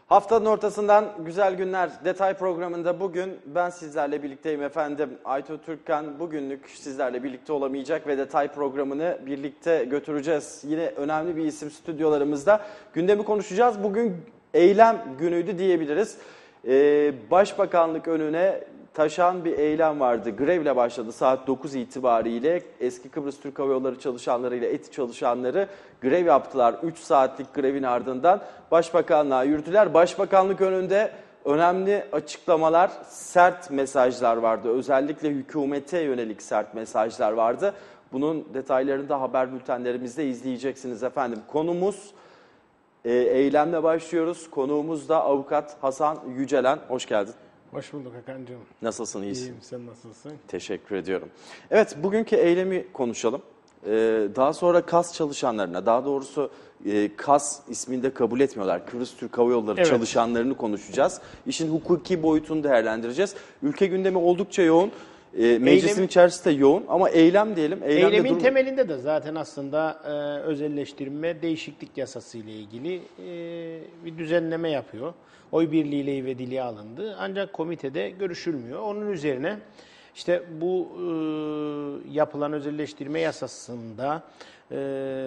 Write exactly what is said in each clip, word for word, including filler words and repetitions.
Haftanın ortasından güzel günler detay programında bugün ben sizlerle birlikteyim efendim. Aytu Türkkan bugünlük sizlerle birlikte olamayacak ve detay programını birlikte götüreceğiz. Yine önemli bir isim stüdyolarımızda. Gündemi konuşacağız. Bugün eylem günüydü diyebiliriz. Ee, Başbakanlık önüne taşan bir eylem vardı. Grevle başladı saat dokuz itibariyle. Eski Kıbrıs Türk Hava Yolları çalışanlarıyla ETİ çalışanları grev yaptılar. üç saatlik grevin ardından Başbakanlığa yürüdüler. Başbakanlık önünde önemli açıklamalar, sert mesajlar vardı. Özellikle hükümete yönelik sert mesajlar vardı. Bunun detaylarını da haber bültenlerimizde izleyeceksiniz efendim. Konumuz e, eylemle başlıyoruz. Konuğumuz da avukat Hasan Yücelen. Hoş geldin. Hoş bulduk Hakan'cığım. Nasılsın, iyisin? İyiyim, sen nasılsın? Teşekkür ediyorum. Evet, bugünkü eylemi konuşalım. Ee, daha sonra KAS çalışanlarına, daha doğrusu e, KAS isminde kabul etmiyorlar. Kıbrıs Türk Hava Yolları Evet. çalışanlarını konuşacağız. İşin hukuki boyutunu değerlendireceğiz. Ülke gündemi oldukça yoğun. E, meclisin Eylem, içerisinde de yoğun ama eylem diyelim. Eylemde eylemin durum... temelinde de zaten aslında e, özelleştirme değişiklik yasası ile ilgili e, bir düzenleme yapıyor. Oy birliğiyle ve dili alındı. Ancak komitede görüşülmüyor. Onun üzerine işte bu e, yapılan özelleştirme yasasında e,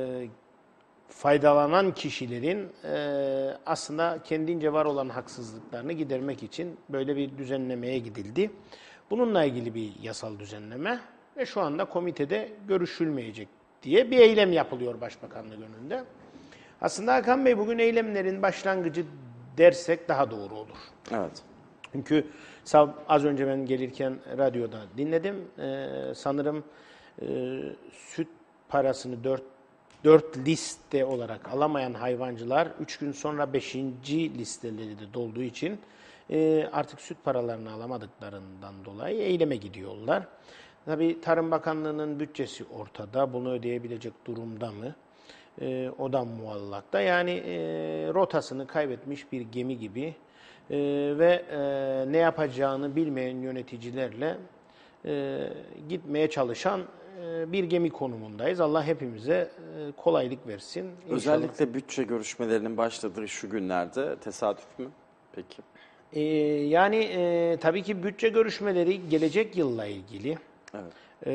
faydalanan kişilerin e, aslında kendince var olan haksızlıklarını gidermek için böyle bir düzenlemeye gidildi. Bununla ilgili bir yasal düzenleme ve şu anda komitede görüşülmeyecek diye bir eylem yapılıyor Başbakanlık önünde. Aslında Hakan Bey bugün eylemlerin başlangıcı dersek daha doğru olur. Evet. Çünkü az önce ben gelirken radyoda dinledim. Ee, sanırım e, süt parasını dört, dört liste olarak alamayan hayvancılar üç gün sonra beşinci listeleri de dolduğu için e, artık süt paralarını alamadıklarından dolayı eyleme gidiyorlar. Tabii Tarım Bakanlığı'nın bütçesi ortada. Bunu ödeyebilecek durumda mı? E, o da muallakta. Yani e, rotasını kaybetmiş bir gemi gibi e, ve e, ne yapacağını bilmeyen yöneticilerle e, gitmeye çalışan e, bir gemi konumundayız. Allah hepimize e, kolaylık versin. İnşallah. Özellikle bütçe görüşmelerinin başladığı şu günlerde tesadüf mü? Peki. E, yani e, tabii ki bütçe görüşmeleri gelecek yılla ilgili. Evet.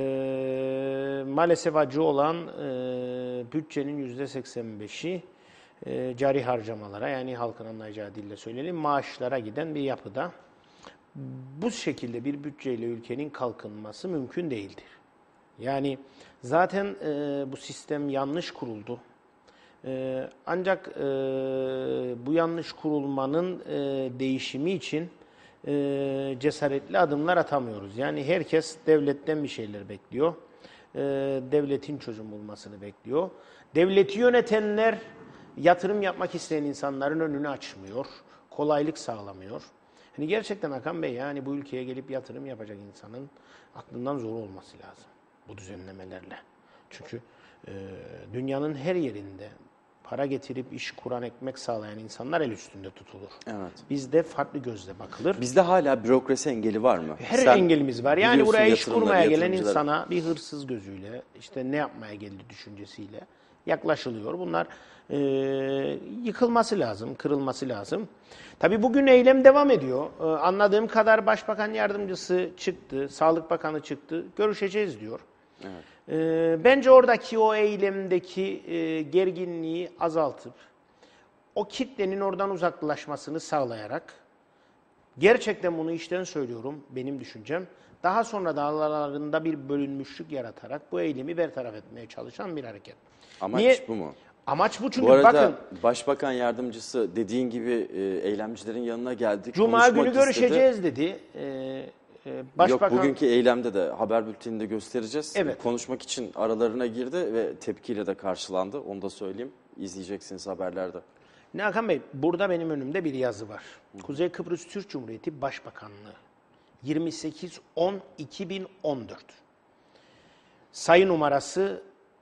E, maalesef acı olan e, bütçenin yüzde seksen beşi e, cari harcamalara, yani halkın anlayacağı dille söyleyelim, maaşlara giden bir yapıda. Bu şekilde bir bütçeyle ülkenin kalkınması mümkün değildir. Yani zaten e, bu sistem yanlış kuruldu. E, ancak e, bu yanlış kurulmanın e, değişimi için e, cesaretli adımlar atamıyoruz. Yani herkes devletten bir şeyler bekliyor. E, devletin çözüm bulmasını bekliyor. Devleti yönetenler yatırım yapmak isteyen insanların önünü açmıyor. Kolaylık sağlamıyor. Hani gerçekten Hakan Bey, yani bu ülkeye gelip yatırım yapacak insanın aklından zor olması lazım bu düzenlemelerle. Çünkü e, dünyanın her yerinde para getirip iş kuran, ekmek sağlayan insanlar el üstünde tutulur. Evet. Bizde farklı gözle bakılır. Bizde hala bürokrasi engeli var mı? Her Sen engelimiz var. Yani biliyorsun buraya iş yatırımları, kurmaya gelen yatırımcıları. insana bir hırsız gözüyle, işte ne yapmaya geldi düşüncesiyle yaklaşılıyor. Bunlar e, yıkılması lazım, kırılması lazım. Tabii bugün eylem devam ediyor. E, anladığım kadar Başbakan Yardımcısı çıktı, Sağlık Bakanı çıktı, görüşeceğiz diyor. Evet. E, bence oradaki o eylemdeki e, gerginliği azaltıp, o kitlenin oradan uzaklaşmasını sağlayarak, gerçekten bunu içten söylüyorum, benim düşüncem, daha sonra da aralarında bir bölünmüşlük yaratarak bu eylemi bertaraf etmeye çalışan bir hareket. Amaç Niye? bu mu? Amaç bu çünkü Bu arada bakın, Başbakan Yardımcısı dediğin gibi e, eylemcilerin yanına geldi. Cuma konuşmak günü istedi. görüşeceğiz dedi. Ee, e, Başbakan... Yok, bugünkü eylemde de haber bülteninde göstereceğiz. Evet. Konuşmak için aralarına girdi ve tepkiyle de karşılandı. Onu da söyleyeyim. İzleyeceksiniz haberlerde. Ne Hakan Bey, burada benim önümde bir yazı var. Kuzey Kıbrıs Türk Cumhuriyeti Başbakanlığı yirmi sekiz on iki bin on dört. Sayı numarası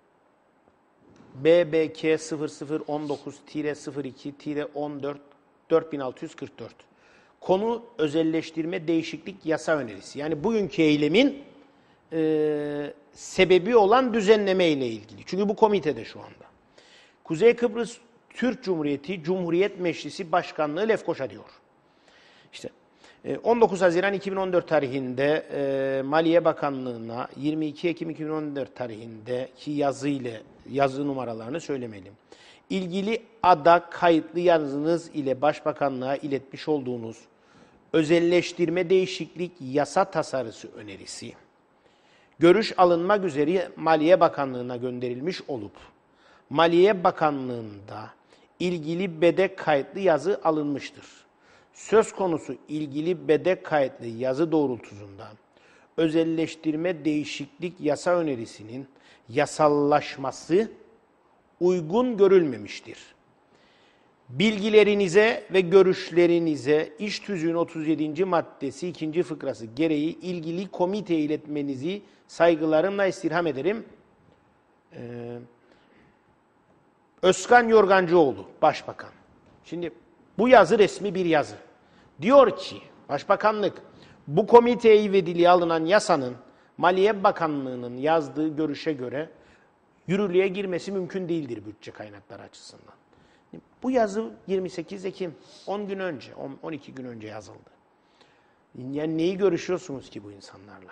B B K sıfır sıfır on dokuz sıfır iki on dört dört bin altı yüz kırk dört. Konu özelleştirme değişiklik yasa önerisi. Yani bugünkü eylemin e, sebebi olan düzenleme ile ilgili. Çünkü bu komitede şu anda. Kuzey Kıbrıs Türk Cumhuriyeti Cumhuriyet Meclisi Başkanlığı Lefkoşa diyor. İşte on dokuz Haziran iki bin on dört tarihinde e, Maliye Bakanlığı'na yirmi iki Ekim iki bin on dört tarihindeki yazı ile yazı numaralarını söylemeliyim. İlgili ada kayıtlı yazınız ile Başbakanlığa iletmiş olduğunuz özelleştirme değişiklik yasa tasarısı önerisi görüş alınmak üzere Maliye Bakanlığı'na gönderilmiş olup Maliye Bakanlığı'nda ilgili bedek kayıtlı yazı alınmıştır. Söz konusu ilgili bedek kayıtlı yazı doğrultusunda özelleştirme değişiklik yasa önerisinin yasallaşması uygun görülmemiştir. Bilgilerinize ve görüşlerinize İş Tüzüğü'nün otuz yedinci maddesi ikinci fıkrası gereği ilgili komiteye iletmenizi saygılarımla istirham ederim. Ee, Özkan Yorgancıoğlu, Başbakan. Şimdi bu yazı resmi bir yazı. Diyor ki Başbakanlık bu komiteye ivedilikle alınan yasanın Maliye Bakanlığı'nın yazdığı görüşe göre yürürlüğe girmesi mümkün değildir bütçe kaynakları açısından. Bu yazı yirmi sekiz Ekim, on gün önce, on iki gün önce yazıldı. Yani neyi görüşüyorsunuz ki bu insanlarla?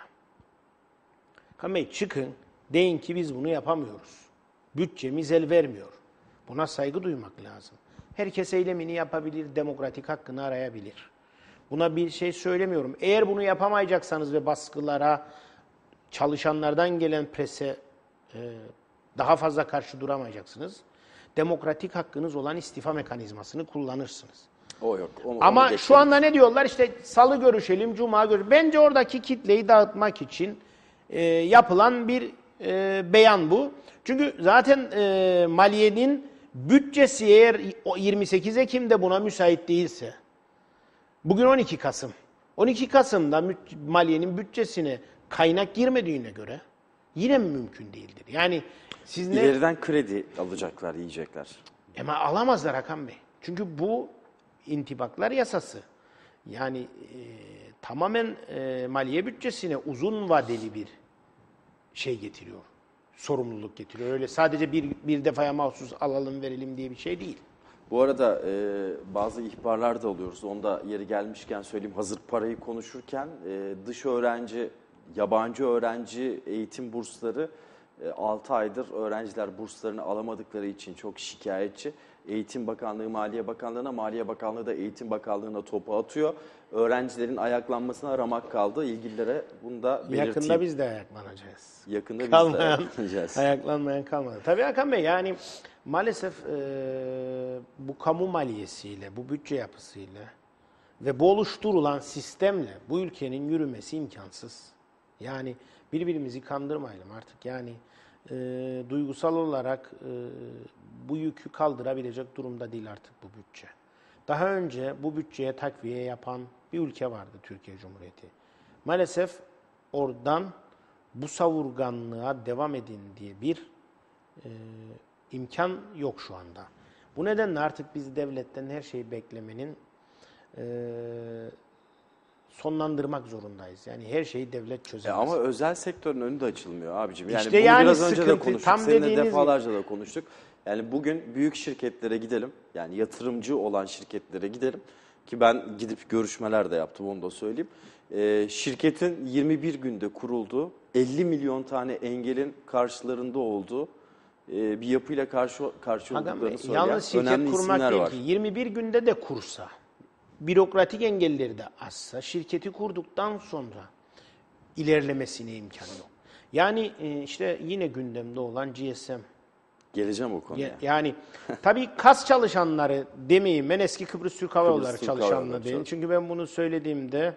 Kamey çıkın, deyin ki biz bunu yapamıyoruz. Bütçemiz el vermiyor. Buna saygı duymak lazım. Herkes eylemini yapabilir, demokratik hakkını arayabilir. Buna bir şey söylemiyorum. Eğer bunu yapamayacaksanız ve baskılara, çalışanlardan gelen prese e, daha fazla karşı duramayacaksınız. Demokratik hakkınız olan istifa mekanizmasını kullanırsınız. O yok. Onu, Ama onu şu anda ne diyorlar? İşte salı görüşelim, cuma görüşelim. Bence oradaki kitleyi dağıtmak için e, yapılan bir e, beyan bu. Çünkü zaten e, Maliye'nin bütçesi eğer yirmi sekiz Ekim'de buna müsait değilse, bugün on iki Kasım, on iki Kasım'da Maliye'nin bütçesine kaynak girmediğine göre yine mi mümkün değildir? Yani siz ne... İleriden kredi alacaklar, yiyecekler. Ama alamazlar Hakan Bey. Çünkü bu intibaklar yasası. Yani e, tamamen e, maliye bütçesine uzun vadeli bir şey getiriyor. Sorumluluk getiriyor. Öyle sadece bir, bir defaya mahsus alalım verelim diye bir şey değil. Bu arada e, bazı ihbarlar da alıyoruz. Onu da yeri gelmişken söyleyeyim. Hazır parayı konuşurken e, dış öğrenci, yabancı öğrenci eğitim bursları altı aydır öğrenciler burslarını alamadıkları için çok şikayetçi. Eğitim Bakanlığı, Maliye Bakanlığı'na, Maliye Bakanlığı da Eğitim Bakanlığı'na topu atıyor. Öğrencilerin ayaklanmasına ramak kaldı. İlgililere bunu da belirteyim. Yakında biz de ayaklanacağız. Yakında Kalmayan, biz de ayaklanacağız. Ayaklanmayan kalmadı. Tabii Hakan Bey yani maalesef e, bu kamu maliyesiyle, bu bütçe yapısıyla ve bu oluşturulan sistemle bu ülkenin yürümesi imkansız. Yani birbirimizi kandırmayalım artık. Yani e, duygusal olarak e, bu yükü kaldırabilecek durumda değil artık bu bütçe. Daha önce bu bütçeye takviye yapan bir ülke vardı, Türkiye Cumhuriyeti. Maalesef oradan bu savurganlığa devam edin diye bir e, imkan yok şu anda. Bu nedenle artık biz devletten her şeyi beklemenin e, sonlandırmak zorundayız. Yani her şeyi devlet çözemez. E ama özel sektörün önü de açılmıyor abicim. Yani İşte bunu yani biraz önce de sıkıntı, konuştuk. tam Seninle dediğiniz defalarca da konuştuk. Yani bugün büyük şirketlere gidelim. Yani yatırımcı olan şirketlere gidelim. Ki ben gidip görüşmeler de yaptım, onu da söyleyeyim. E, şirketin yirmi bir günde kurulduğu, elli milyon tane engelin karşılarında olduğu e, bir yapıyla karşı karşı olduklarını söyleyen yalnız şirket önemli kurmak isimler değil var. ki. yirmi bir günde de kursa, bürokratik engelleri de azsa, şirketi kurduktan sonra ilerlemesine imkan yok. Yani işte yine gündemde olan G S M. Geleceğim o konuya. Yani tabii kas çalışanları demeyeyim, ben eski Kıbrıs Türk Hava Yolları Türk Hava çalışanları Yolları diyeyim. çalış- Çünkü ben bunu söylediğimde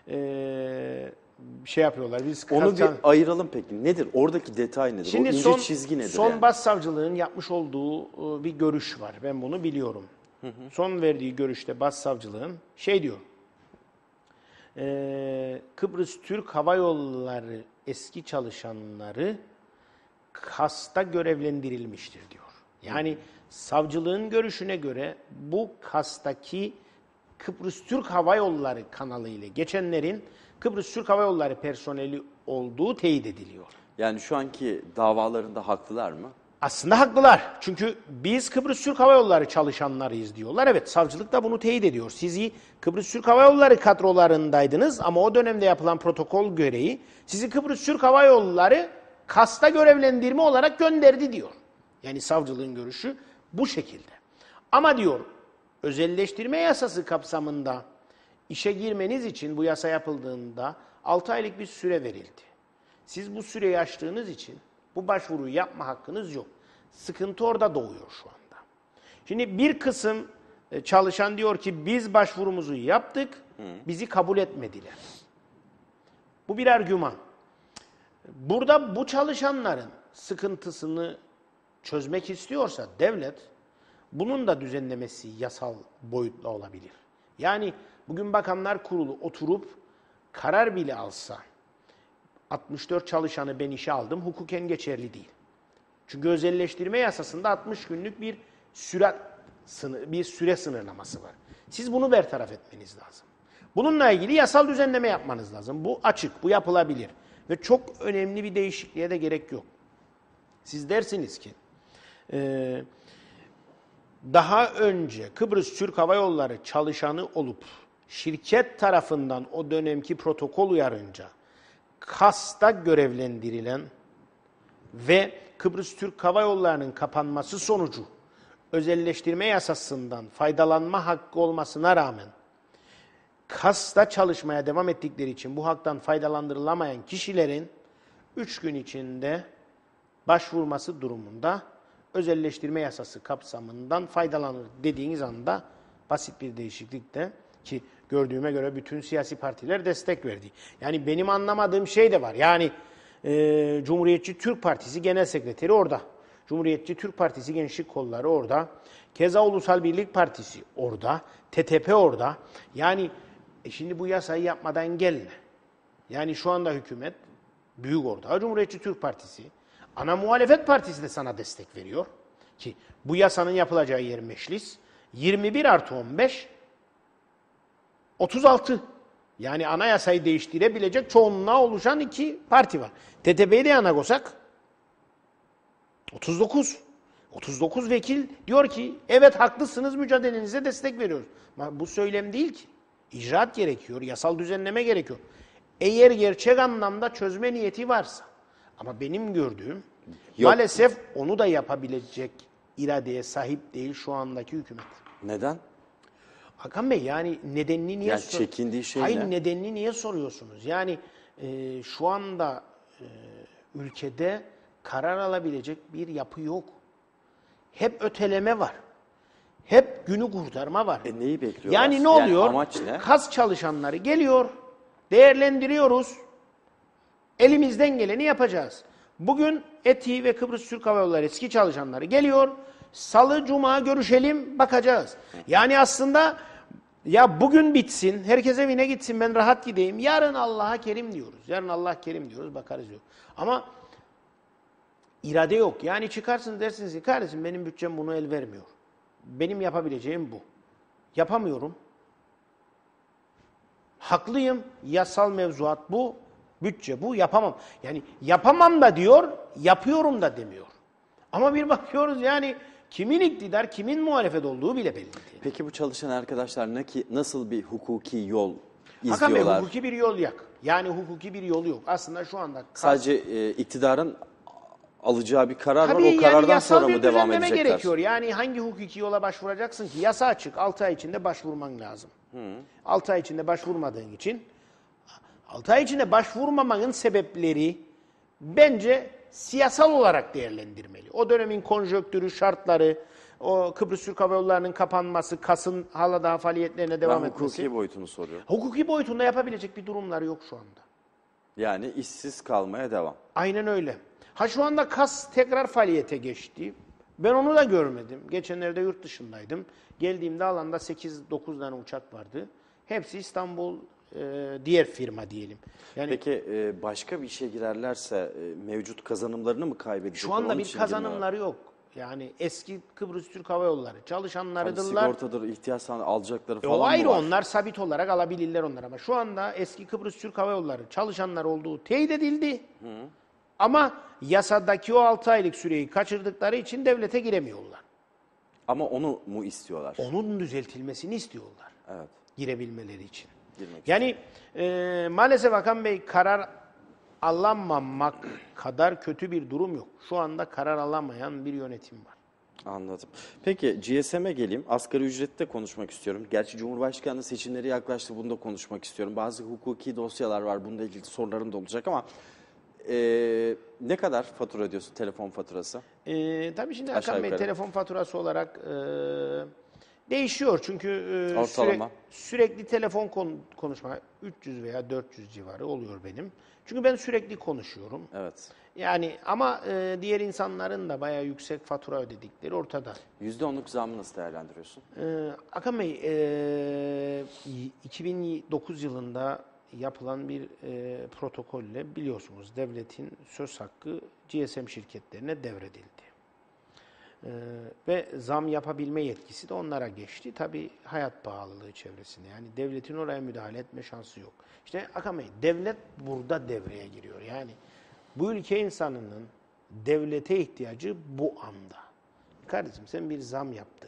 e, şey yapıyorlar. Biz Onu kas- bir ayıralım peki. Nedir? Oradaki detay nedir? Şimdi o ince son, çizgi nedir? son yani? başsavcılığın yapmış olduğu e, bir görüş var. Ben bunu biliyorum. Hı hı. Son verdiği görüşte başsavcılığın şey diyor. E, Kıbrıs Türk Hava Yolları eski çalışanları kasta görevlendirilmiştir diyor. Yani hı hı. savcılığın görüşüne göre bu kastaki Kıbrıs Türk Hava Yolları kanalı ile geçenlerin Kıbrıs Türk Hava Yolları personeli olduğu teyit ediliyor. Yani şu anki davalarında haklılar mı? Aslında haklılar. Çünkü biz Kıbrıs Türk Hava Yolları çalışanlarıyız diyorlar. Evet, savcılık da bunu teyit ediyor. Sizi Kıbrıs Türk Hava Yolları kadrolarındaydınız ama o dönemde yapılan protokol gereği sizi Kıbrıs Türk Hava Yolları kasta görevlendirme olarak gönderdi diyor. Yani savcılığın görüşü bu şekilde. Ama diyor, özelleştirme yasası kapsamında işe girmeniz için bu yasa yapıldığında altı aylık bir süre verildi. Siz bu süreyi aştığınız için bu başvuruyu yapma hakkınız yok. Sıkıntı orada doğuyor şu anda. Şimdi bir kısım çalışan diyor ki biz başvurumuzu yaptık, bizi kabul etmediler. Bu bir argüman. Burada bu çalışanların sıkıntısını çözmek istiyorsa devlet, bunun da düzenlemesi yasal boyutla olabilir. Yani bugün Bakanlar Kurulu oturup karar bile alsa, altmış dört çalışanı ben işe aldım, hukuken geçerli değil. Çünkü özelleştirme yasasında altmış günlük bir süre, bir süre sınırlaması var. Siz bunu bertaraf etmeniz lazım. Bununla ilgili yasal düzenleme yapmanız lazım. Bu açık, bu yapılabilir. Ve çok önemli bir değişikliğe de gerek yok. Siz dersiniz ki, e, daha önce Kıbrıs Türk Hava Yolları çalışanı olup, şirket tarafından o dönemki protokol uyarınca, kasta görevlendirilen ve Kıbrıs Türk Hava Yolları'nın kapanması sonucu özelleştirme yasasından faydalanma hakkı olmasına rağmen kasta çalışmaya devam ettikleri için bu haktan faydalandırılamayan kişilerin üç gün içinde başvurması durumunda özelleştirme yasası kapsamından faydalanır dediğiniz anda basit bir değişiklikte ki gördüğüme göre bütün siyasi partiler destek verdi. Yani benim anlamadığım şey de var. Yani e, Cumhuriyetçi Türk Partisi Genel Sekreteri orada. Cumhuriyetçi Türk Partisi Gençlik Kolları orada. Keza Ulusal Birlik Partisi orada. T T P orada. Yani e şimdi bu yasayı yapmadan gelme. Yani şu anda hükümet büyük orada. Cumhuriyetçi Türk Partisi, ana muhalefet partisi de sana destek veriyor. Ki bu yasanın yapılacağı yer meclis. yirmi bir artı on beş otuz altı. Yani anayasayı değiştirebilecek çoğunluğa oluşan iki parti var. T T P'yi de yana koysak otuz dokuz. otuz dokuz vekil diyor ki evet haklısınız, mücadelenize destek veriyoruz. Bu söylem değil ki. İcraat gerekiyor, yasal düzenleme gerekiyor. Eğer gerçek anlamda çözme niyeti varsa. Ama benim gördüğüm Yok. maalesef onu da yapabilecek iradeye sahip değil şu andaki hükümet. Neden? Hakan Bey, yani nedenini niye yani soruyorsunuz? çekindiği şey Hayır, ne? nedenini niye soruyorsunuz? Yani e, şu anda e, ülkede karar alabilecek bir yapı yok. Hep öteleme var. Hep günü kurtarma var. E neyi bekliyorlar? Yani ne oluyor? Yani amaç ne? Kas çalışanları geliyor, değerlendiriyoruz. Elimizden geleni yapacağız. Bugün ETİ ve Kıbrıs Türk Hava Yolları eski çalışanları geliyor. Salı, cuma görüşelim, bakacağız. Yani aslında ya bugün bitsin, herkes evine gitsin, ben rahat gideyim. Yarın Allah'a kerim diyoruz. Yarın Allah kerim diyoruz, bakarız diyor. Ama irade yok. Yani çıkarsınız dersiniz ki kardeşim benim bütçem bunu el vermiyor. Benim yapabileceğim bu. Yapamıyorum. Haklıyım. Yasal mevzuat bu. Bütçe bu. Yapamam. Yani yapamam da diyor, yapıyorum da demiyor. Ama bir bakıyoruz yani kimin iktidar, kimin muhalefet olduğu bile belli değil. Peki bu çalışan arkadaşlar ne ki, nasıl bir hukuki yol izliyorlar? Hakan Bey, hukuki bir yol yok. Yani hukuki bir yolu yok. Aslında şu anda... Sadece e, iktidarın alacağı bir karar Tabii var. O yani karardan sonra mı devam düzenleme edecekler? gerekiyor. Yani hangi hukuki yola başvuracaksın ki? Yasa açık. altı ay içinde başvurman lazım. altı ay içinde başvurmadığın için altı ay içinde başvurmamanın sebepleri bence siyasal olarak değerlendirmeli. O dönemin konjonktürü, şartları, o Kıbrıs Türk Hava Yolları'nın kapanması, KAS'ın hala daha faaliyetlerine devam ben etmesi. hukuki boyutunu soruyorum. Hukuki boyutunda yapabilecek bir durumları yok şu anda. Yani işsiz kalmaya devam. Aynen öyle. Ha şu anda KAS tekrar faaliyete geçti. Ben onu da görmedim. Geçenlerde yurt dışındaydım. Geldiğimde alanda sekiz dokuz tane uçak vardı. Hepsi İstanbul e, diğer firma diyelim. Yani Peki e, başka bir işe girerlerse e, mevcut kazanımlarını mı kaybedecekler? şu anda Onun bir için kazanımları yok. Yani eski Kıbrıs Türk Hava Yolları çalışanlarıdırlar. Hani sigortadır, ihtiyaç alacakları E, falan o ayrı, mı var? onlar sabit olarak alabilirler onlar ama şu anda eski Kıbrıs Türk Hava Yolları çalışanlar olduğu teyit edildi. Hı. Ama yasadaki o altı aylık süreyi kaçırdıkları için devlete giremiyorlar. Ama onu mu istiyorlar? Onun düzeltilmesini istiyorlar. Evet. Girebilmeleri için. Girmek Yani e, maalesef Hakan Bey karar alamamak kadar kötü bir durum yok. Şu anda karar alamayan bir yönetim var. Anladım. Peki G S M'e geleyim. Asgari ücrette konuşmak istiyorum. Gerçi Cumhurbaşkanlığı seçimleri yaklaştı. Bunu da konuşmak istiyorum. Bazı hukuki dosyalar var. Bununla ilgili sorularım da olacak ama e, ne kadar fatura ödüyorsun? Telefon faturası? E, tabii şimdi Aşağı Hakan Bey yukarı. telefon faturası olarak e, değişiyor. Çünkü e, Ortalama. süre- sürekli telefon kon- konuşma üç yüz veya dört yüz civarı oluyor benim. Çünkü ben sürekli konuşuyorum. Evet. Yani ama e, diğer insanların da bayağı yüksek fatura ödedikleri ortada. yüzde onluk zammı nasıl değerlendiriyorsun? Ee, Hakan Bey, e, iki bin dokuz yılında yapılan bir e, protokolle biliyorsunuz devletin söz hakkı G S M şirketlerine devredildi. Ee, ve zam yapabilme yetkisi de onlara geçti. Tabii hayat pahalılığı çevresinde. Yani devletin oraya müdahale etme şansı yok. İşte Hakan Bey, devlet burada devreye giriyor. Yani bu ülke insanının devlete ihtiyacı bu anda. Kardeşim sen bir zam yaptın.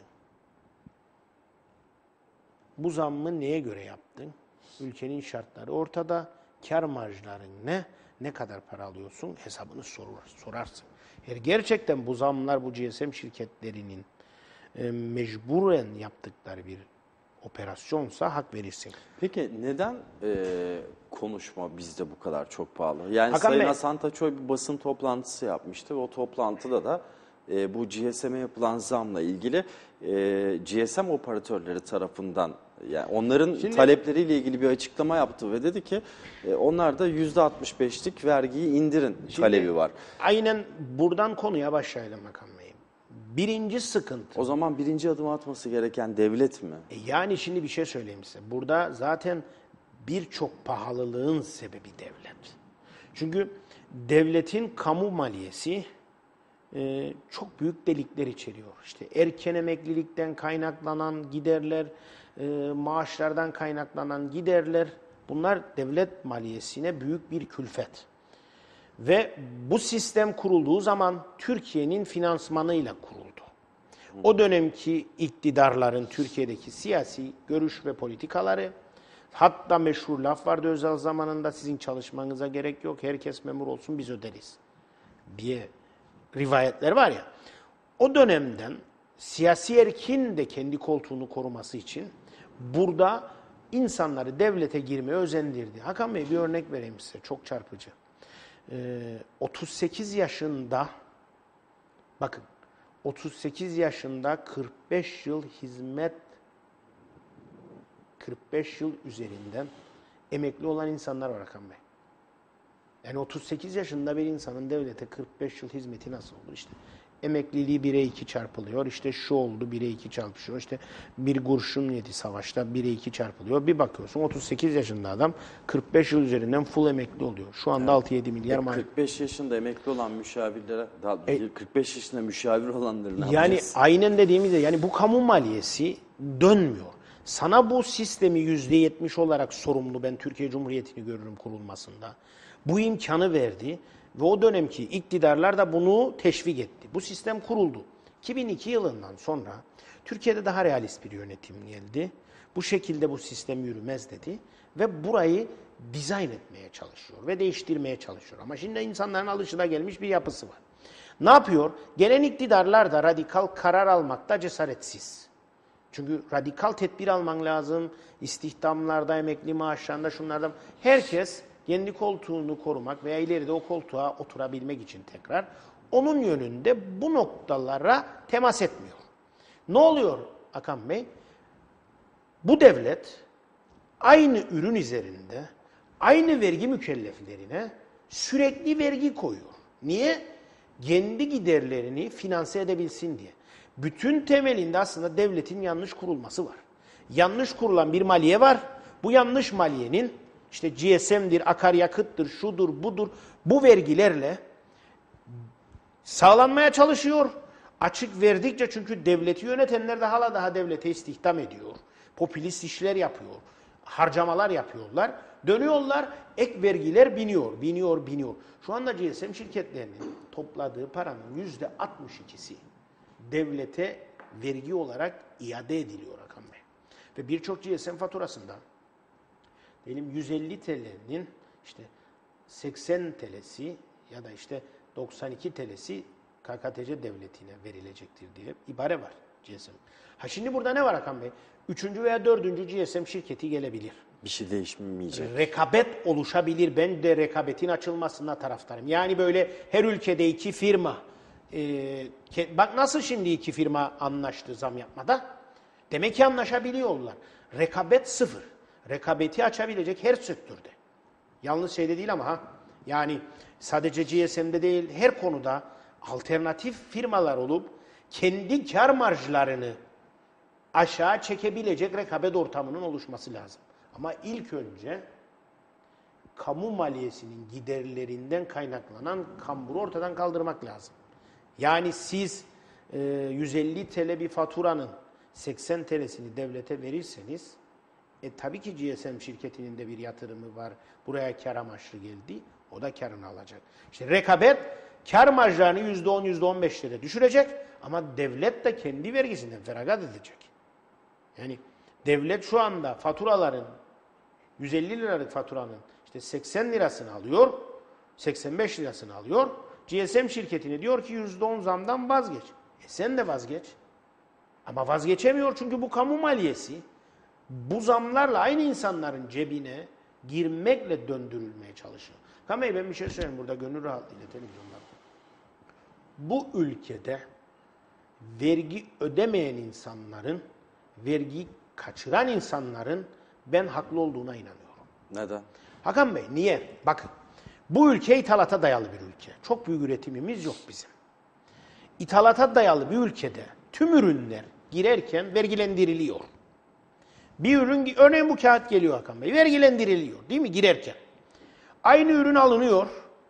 Bu zammı neye göre yaptın? Ülkenin şartları ortada. Kar marjların ne? Ne kadar para alıyorsun? Hesabını sorur, sorarsın. Eğer gerçekten bu zamlar bu G S M şirketlerinin e, mecburen yaptıkları bir operasyonsa hak verirsin. Peki neden e, konuşma bizde bu kadar çok pahalı? Yani Hakan Sayın Bey- Hasan Taçoy bir basın toplantısı yapmıştı ve o toplantıda da e, bu G S M'e yapılan zamla ilgili e, G S M operatörleri tarafından yani onların Şimdi- talepleriyle ilgili bir açıklama yaptı ve dedi ki e, onlar da yüzde altmış beşlik vergiyi indirin talebi var. Aynen buradan konuya başlayalım Hakan Bey. Birinci sıkıntı. O zaman birinci adım atması gereken devlet mi? E Yani şimdi bir şey söyleyeyim size. Burada zaten birçok pahalılığın sebebi devlet. Çünkü devletin kamu maliyesi e, çok büyük delikler içeriyor. İşte erken emeklilikten kaynaklanan giderler, e, maaşlardan kaynaklanan giderler, bunlar devlet maliyesine büyük bir külfet. Ve bu sistem kurulduğu zaman Türkiye'nin finansmanıyla kuruldu. O dönemki iktidarların Türkiye'deki siyasi görüş ve politikaları, hatta meşhur laf vardı Özal zamanında, sizin çalışmanıza gerek yok, herkes memur olsun biz öderiz diye rivayetler var ya. O dönemden siyasi erkin de kendi koltuğunu koruması için burada insanları devlete girmeye özendirdi. Hakan Bey bir örnek vereyim size, çok çarpıcı. Ee, otuz sekiz yaşında, bakın otuz sekiz yaşında kırk beş yıl hizmet, kırk beş yıl üzerinden emekli olan insanlar var Hakan Bey. Yani otuz sekiz yaşında bir insanın devlete kırk beş yıl hizmeti nasıl olur? İşte emekliliği bire iki çarpılıyor. İşte şu oldu bire iki çarpışıyor. İşte bir kurşun yedi savaşta bire iki çarpılıyor. Bir bakıyorsun otuz sekiz yaşında adam kırk beş yıl üzerinden full emekli oluyor. Şu anda altı yedi milyar maaş. kırk beş yaşında emekli olan müşavirlere, daha E- kırk beş yaşında müşavir olanları ne Yani yapacağız? aynen dediğimizde yani bu kamu maliyesi dönmüyor. Sana bu sistemi yüzde yetmiş olarak sorumlu, ben Türkiye Cumhuriyeti'ni görürüm kurulmasında. Bu imkanı verdi ve o dönemki iktidarlar da bunu teşvik etti. Bu sistem kuruldu. iki bin iki yılından sonra Türkiye'de daha realist bir yönetim geldi. Bu şekilde bu sistem yürümez dedi ve burayı dizayn etmeye çalışıyor ve değiştirmeye çalışıyor. Ama şimdi insanların alışına gelmiş bir yapısı var. Ne yapıyor? Gelen iktidarlar da radikal karar almakta cesaretsiz. Çünkü radikal tedbir alman lazım. İstihdamlarda, emekli maaşlarında, şunlarda. Herkes kendi koltuğunu korumak veya ileride o koltuğa oturabilmek için tekrar onun yönünde bu noktalara temas etmiyor. Ne oluyor Hakan Bey? Bu devlet aynı ürün üzerinde aynı vergi mükelleflerine sürekli vergi koyuyor. Niye? Kendi giderlerini finanse edebilsin diye. Bütün temelinde aslında devletin yanlış kurulması var. Yanlış kurulan bir maliye var. Bu yanlış maliyenin işte G S M'dir, akaryakıttır, şudur, budur, bu vergilerle sağlanmaya çalışıyor. Açık verdikçe çünkü devleti yönetenler de hala daha devlete istihdam ediyor. Popülist işler yapıyor. harcamalar yapıyorlar. Dönüyorlar, ek vergiler biniyor, biniyor, biniyor. Şu anda G S M şirketlerinin topladığı paranın yüzde altmış ikisi devlete vergi olarak iade ediliyor Hakan Bey. Ve birçok G S M faturasında diyelim yüz elli T L'nin işte seksen T L'si ya da işte doksan iki T L'si K K T C devletine verilecektir diye ibare var G S M. Ha şimdi burada ne var Hakan Bey? Üçüncü veya dördüncü G S M şirketi gelebilir. Bir şey değişmeyecek. Rekabet oluşabilir. Ben de rekabetin açılmasına taraftarım. Yani böyle her ülkede iki firma. E, bak nasıl şimdi iki firma anlaştı zam yapmada? Demek ki anlaşabiliyorlar. Rekabet sıfır. Rekabeti açabilecek her sektörde. Yalnız şeyde değil ama ha. Yani sadece G S M'de değil her konuda alternatif firmalar olup kendi kar marjlarını aşağı çekebilecek rekabet ortamının oluşması lazım. Ama ilk önce kamu maliyesinin giderlerinden kaynaklanan kamburu ortadan kaldırmak lazım. Yani siz e, yüz elli T L bir faturanın seksen T L'sini devlete verirseniz e, tabii ki G S M şirketinin de bir yatırımı var. Buraya kar amaçlı geldi. O da karını alacak. İşte rekabet kar marjlarını yüzde on yüzde on beşlere düşürecek ama devlet de kendi vergisinden feragat edecek. Yani devlet şu anda faturaların yüz elli liralık faturanın işte seksen lirasını alıyor, seksen beş lirasını alıyor. G S M şirketine diyor ki yüzde on zamdan vazgeç. E sen de vazgeç. Ama vazgeçemiyor çünkü bu kamu maliyesi bu zamlarla aynı insanların cebine girmekle döndürülmeye çalışıyor. Kamey ben bir şey söyleyeyim burada gönül rahatlığıyla televizyonda. Bu ülkede vergi ödemeyen insanların, vergi kaçıran insanların ben haklı olduğuna inanıyorum. Neden? Hakan Bey niye? Bakın bu ülke ithalata dayalı bir ülke. Çok büyük üretimimiz yok bizim. İthalata dayalı bir ülkede tüm ürünler girerken vergilendiriliyor. Bir ürün, örneğin bu kağıt geliyor Hakan Bey, vergilendiriliyor değil mi girerken? Aynı ürün alınıyor,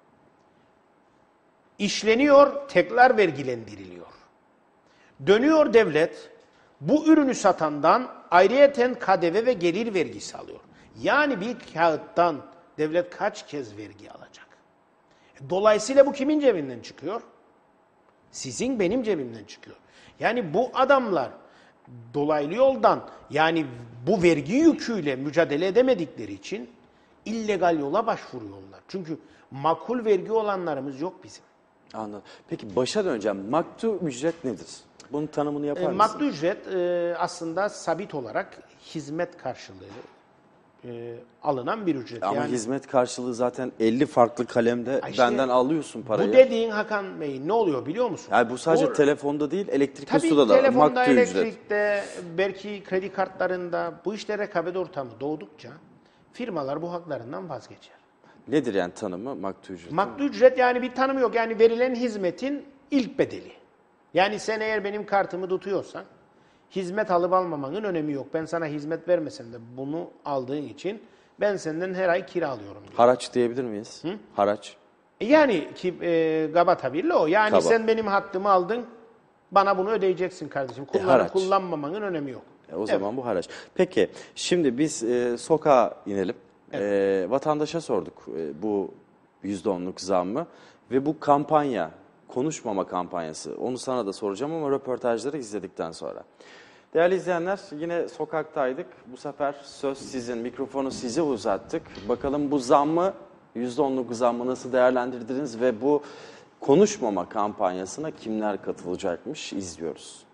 işleniyor, tekrar vergilendiriliyor. Dönüyor devlet, bu ürünü satandan ayrıyeten K D V ve gelir vergisi alıyor. Yani bir kağıttan devlet kaç kez vergi alacak? Dolayısıyla bu kimin cebinden çıkıyor? Sizin, benim cebimden çıkıyor. Yani bu adamlar dolaylı yoldan, yani bu vergi yüküyle mücadele edemedikleri için illegal yola başvuruyorlar. Çünkü makul vergi olanlarımız yok bizim. Anladım. Peki başa döneceğim. Maktu ücret nedir? Bunun tanımını yapar E, mısın? maktu ücret e, aslında sabit olarak hizmet karşılığı e, alınan bir ücret. Ama yani, hizmet karşılığı zaten elli farklı kalemde işte benden alıyorsun parayı. Bu dediğin Hakan Bey ne oluyor biliyor musun? Yani bu sadece o, telefonda değil, elektrik ve tabii suda da telefonda, maktu ücret. elektrikte, belki kredi kartlarında bu işte rekabet ortamı doğdukça firmalar bu haklarından vazgeçer. Nedir yani tanımı maktu ücret? Maktu ücret yani bir tanımı yok. Yani verilen hizmetin ilk bedeli. Yani sen eğer benim kartımı tutuyorsan hizmet alıp almamanın önemi yok. Ben sana hizmet vermesem de bunu aldığın için ben senden her ay kira alıyorum diyor. Haraç diyebilir miyiz? Hı? Haraç. Yani ki e, kaba tabirle o. Yani Kaba. sen benim hattımı aldın, bana bunu ödeyeceksin kardeşim. Kullanıp haraç. kullanmamanın önemi yok. E, o zaman bu haraç. Peki şimdi biz e, sokağa inelim. E, vatandaşa sorduk e, bu yüzde onluk zammı ve bu kampanya, konuşmama kampanyası. Onu sana da soracağım ama röportajları izledikten sonra. Değerli izleyenler, yine sokaktaydık. Bu sefer söz sizin, mikrofonu size uzattık. Bakalım bu zammı, yüzde onluk zammı nasıl değerlendirdiniz ve bu konuşmama kampanyasına kimler katılacakmış izliyoruz.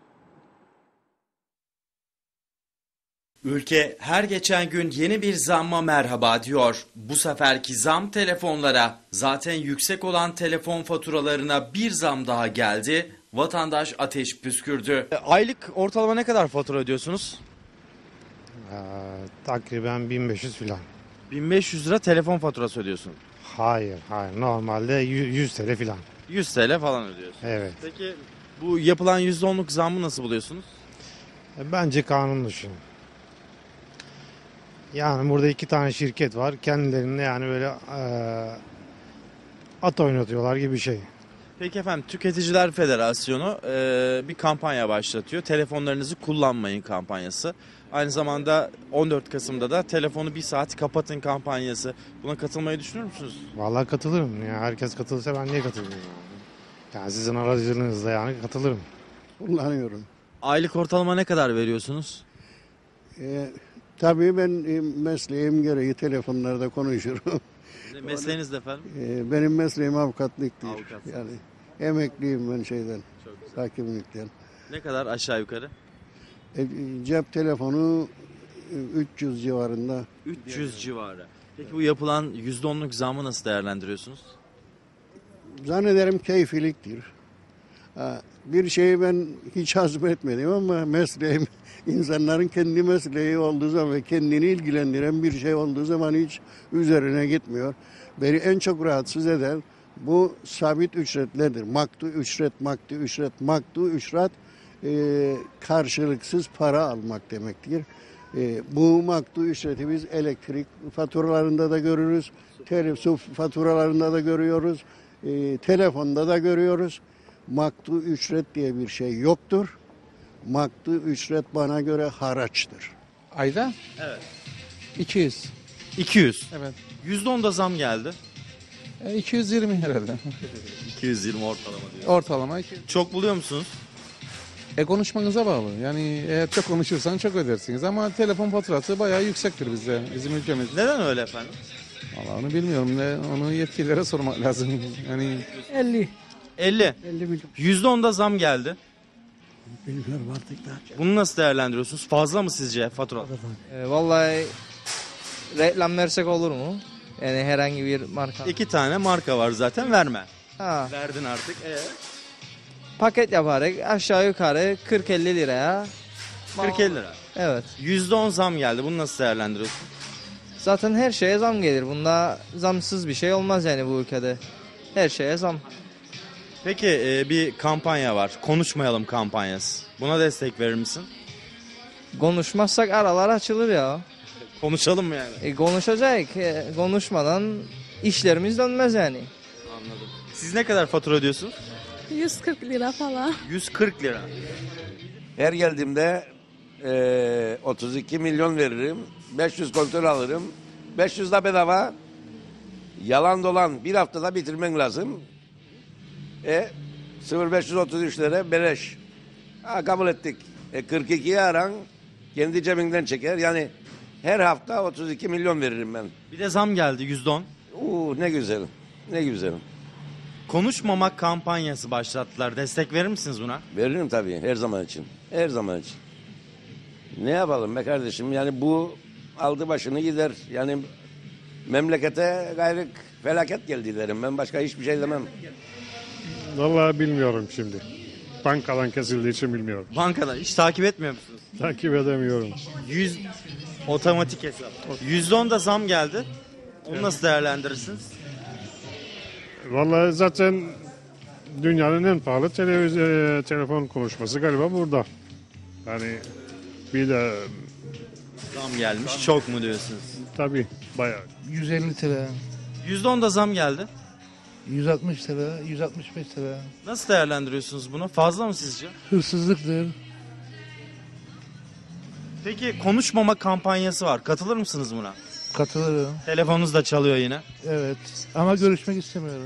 Ülke her geçen gün yeni bir zamma merhaba diyor. Bu seferki zam telefonlara, zaten yüksek olan telefon faturalarına bir zam daha geldi. Vatandaş ateş püskürdü. Aylık ortalama ne kadar fatura ödüyorsunuz? Ee, takriben bin beş yüz falan. bin beş yüz lira telefon faturası ödüyorsun. Hayır, hayır. Normalde yüz T L falan. yüz T L falan ödüyorsun. Evet. Peki bu yapılan yüzde onluk zammı nasıl buluyorsunuz? E, Bence kanun dışı. Yani burada iki tane şirket var. Kendilerinde yani böyle e, at oynatıyorlar gibi bir şey. Peki efendim, Tüketiciler Federasyonu e, bir kampanya başlatıyor. Telefonlarınızı kullanmayın kampanyası. Aynı zamanda on dört Kasım'da da telefonu bir saat kapatın kampanyası. Buna katılmayı düşünür müsünüz? Vallahi katılırım. Ya herkes katılırsa ben niye katılmayayım? Yani sizin aracılığınızla yani katılırım. Kullanıyorum. Aylık ortalama ne kadar veriyorsunuz? Ee, tabii ben e, mesleğim gereği telefonlarda konuşurum. Mesleğiniz de efendim? Ee, benim mesleğim avukatlık değil. Avukatsınız. Yani emekliyim ben şeyden, hakimlikten. Ne kadar aşağı yukarı? E, cep telefonu e, üç yüz civarında. üç yüz civarı. Peki bu yapılan yüzde onluk zammı nasıl değerlendiriyorsunuz? Zannederim keyfiliktir. Ha, bir şeyi ben hiç hazmetmedim ama mesleğim, insanların kendi mesleği olduğu zaman ve kendini ilgilendiren bir şey olduğu zaman hiç üzerine gitmiyor. Beni en çok rahatsız eden bu sabit ücretlerdir. Maktu ücret, maktu ücret, maktu ücret e, karşılıksız para almak demektir. E, bu maktu ücreti biz elektrik faturalarında da görürüz, telefon faturalarında da görüyoruz, e, telefonda da görüyoruz. Maktu ücret diye bir şey yoktur. Maktu ücret bana göre haraçtır. Ayda? Evet. iki yüz. iki yüz. Evet. yüzde onda zam geldi. E, iki yüz yirmi herhalde. iki yüz yirmi ortalama diyor. Ortalama. iki yüz. Çok buluyor musunuz? E konuşmanıza bağlı. Yani eğer çok konuşursan çok ödersiniz. Ama telefon faturası bayağı yüksektir bizde, bizim ülkemizde. Neden öyle efendim? Vallahi onu bilmiyorum. Ne, onu yetkililere sormak lazım. Yani elli. elli. elli milyon. yüzde onda zam geldi. Bilmiyorum artık daha çok. Bunu nasıl değerlendiriyorsunuz? Fazla mı sizce fatura? E, vallahi reklam versek olur mu? Yani herhangi bir marka. İki tane marka var zaten, verme. Ha, Verdin artık. Ee? paket yaparak aşağı yukarı kırk elli liraya. kırk elli lira. Evet. yüzde on zam geldi. Bunu nasıl değerlendiriyorsun? Zaten her şeye zam gelir. Bunda zamsız bir şey olmaz yani bu ülkede. Her şeye zam. Peki e, bir kampanya var. Konuşmayalım kampanyası. Buna destek verir misin? Konuşmazsak aralar açılır ya. Konuşalım mı yani? E, konuşacak. E, konuşmadan işlerimiz dönmez yani. Anladım. Siz ne kadar fatura ödüyorsunuz? yüz kırk lira falan. yüz kırk lira. Her geldiğimde eee, otuz iki milyon veririm. beş yüz kontrol alırım. beş yüz de bedava. Yalan dolan bir haftada bitirmen lazım. E sıfır beş yüz otuz üç lira beleş. Ha, kabul ettik. E, kırk ikiyi aran kendi cebinden çeker. Yani her hafta otuz iki milyon veririm ben. Bir de zam geldi yüzde on. Uuu ne güzel. Ne güzel. Konuşmamak kampanyası başlattılar. Destek verir misiniz buna? Veririm tabii her zaman için. Her zaman için. Ne yapalım be kardeşim? Yani bu aldı başını gider. Yani memlekete gayrı felaket geldi derim. Ben başka hiçbir şey demem. Vallahi bilmiyorum şimdi. Bankadan kesildiği için bilmiyorum. Bankada hiç takip etmiyor musunuz? Takip edemiyorum. yüz otomatik hesap. yüzde on da zam geldi. Onu nasıl değerlendirirsiniz? Vallahi zaten dünyanın en pahalı televiz- telefon konuşması galiba burada. Yani bir de Zam gelmiş. Çok mu diyorsunuz? tabii bayağı. yüz elli lira, yüzde on da zam geldi. yüz altmış lira, yüz altmış beş lira. Nasıl değerlendiriyorsunuz bunu? Fazla mı sizce? Hırsızlıktır. Peki konuşmama kampanyası var. Katılır mısınız buna? Katılırım. Telefonunuz da çalıyor yine. Evet. Ama görüşmek istemiyorum.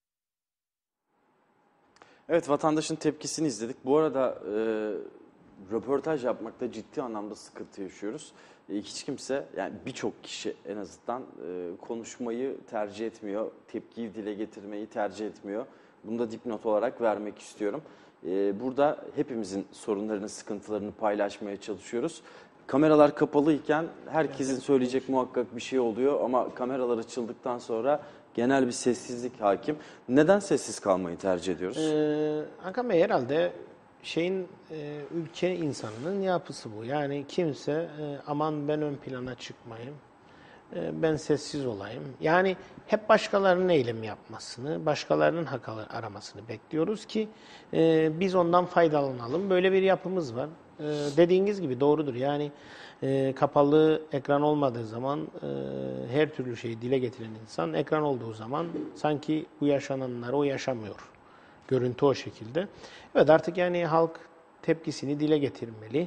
Evet, vatandaşın tepkisini izledik. Bu arada e, röportaj yapmakta ciddi anlamda sıkıntı yaşıyoruz. E, hiç kimse, yani birçok kişi en azından e, konuşmayı tercih etmiyor. Tepkiyi dile getirmeyi tercih etmiyor. Bunu da dipnot olarak vermek istiyorum. E, burada hepimizin sorunlarını, sıkıntılarını paylaşmaya çalışıyoruz. Kameralar kapalıyken herkesin söyleyecek muhakkak bir şey oluyor ama kameralar açıldıktan sonra genel bir sessizlik hakim. Neden sessiz kalmayı tercih ediyoruz? Ee, Hakan Bey, herhalde şeyin e, ülke insanının yapısı bu. Yani kimse e, aman ben ön plana çıkmayayım, e, ben sessiz olayım. Yani hep başkalarının eylem yapmasını, başkalarının hak aramasını bekliyoruz ki e, biz ondan faydalanalım. Böyle bir yapımız var. E, dediğiniz gibi doğrudur. Yani e, kapalı ekran olmadığı zaman e, her türlü şeyi dile getiren insan, ekran olduğu zaman sanki bu yaşananları o yaşamıyor Görüntü o şekilde. Evet, artık yani halk tepkisini dile getirmeli.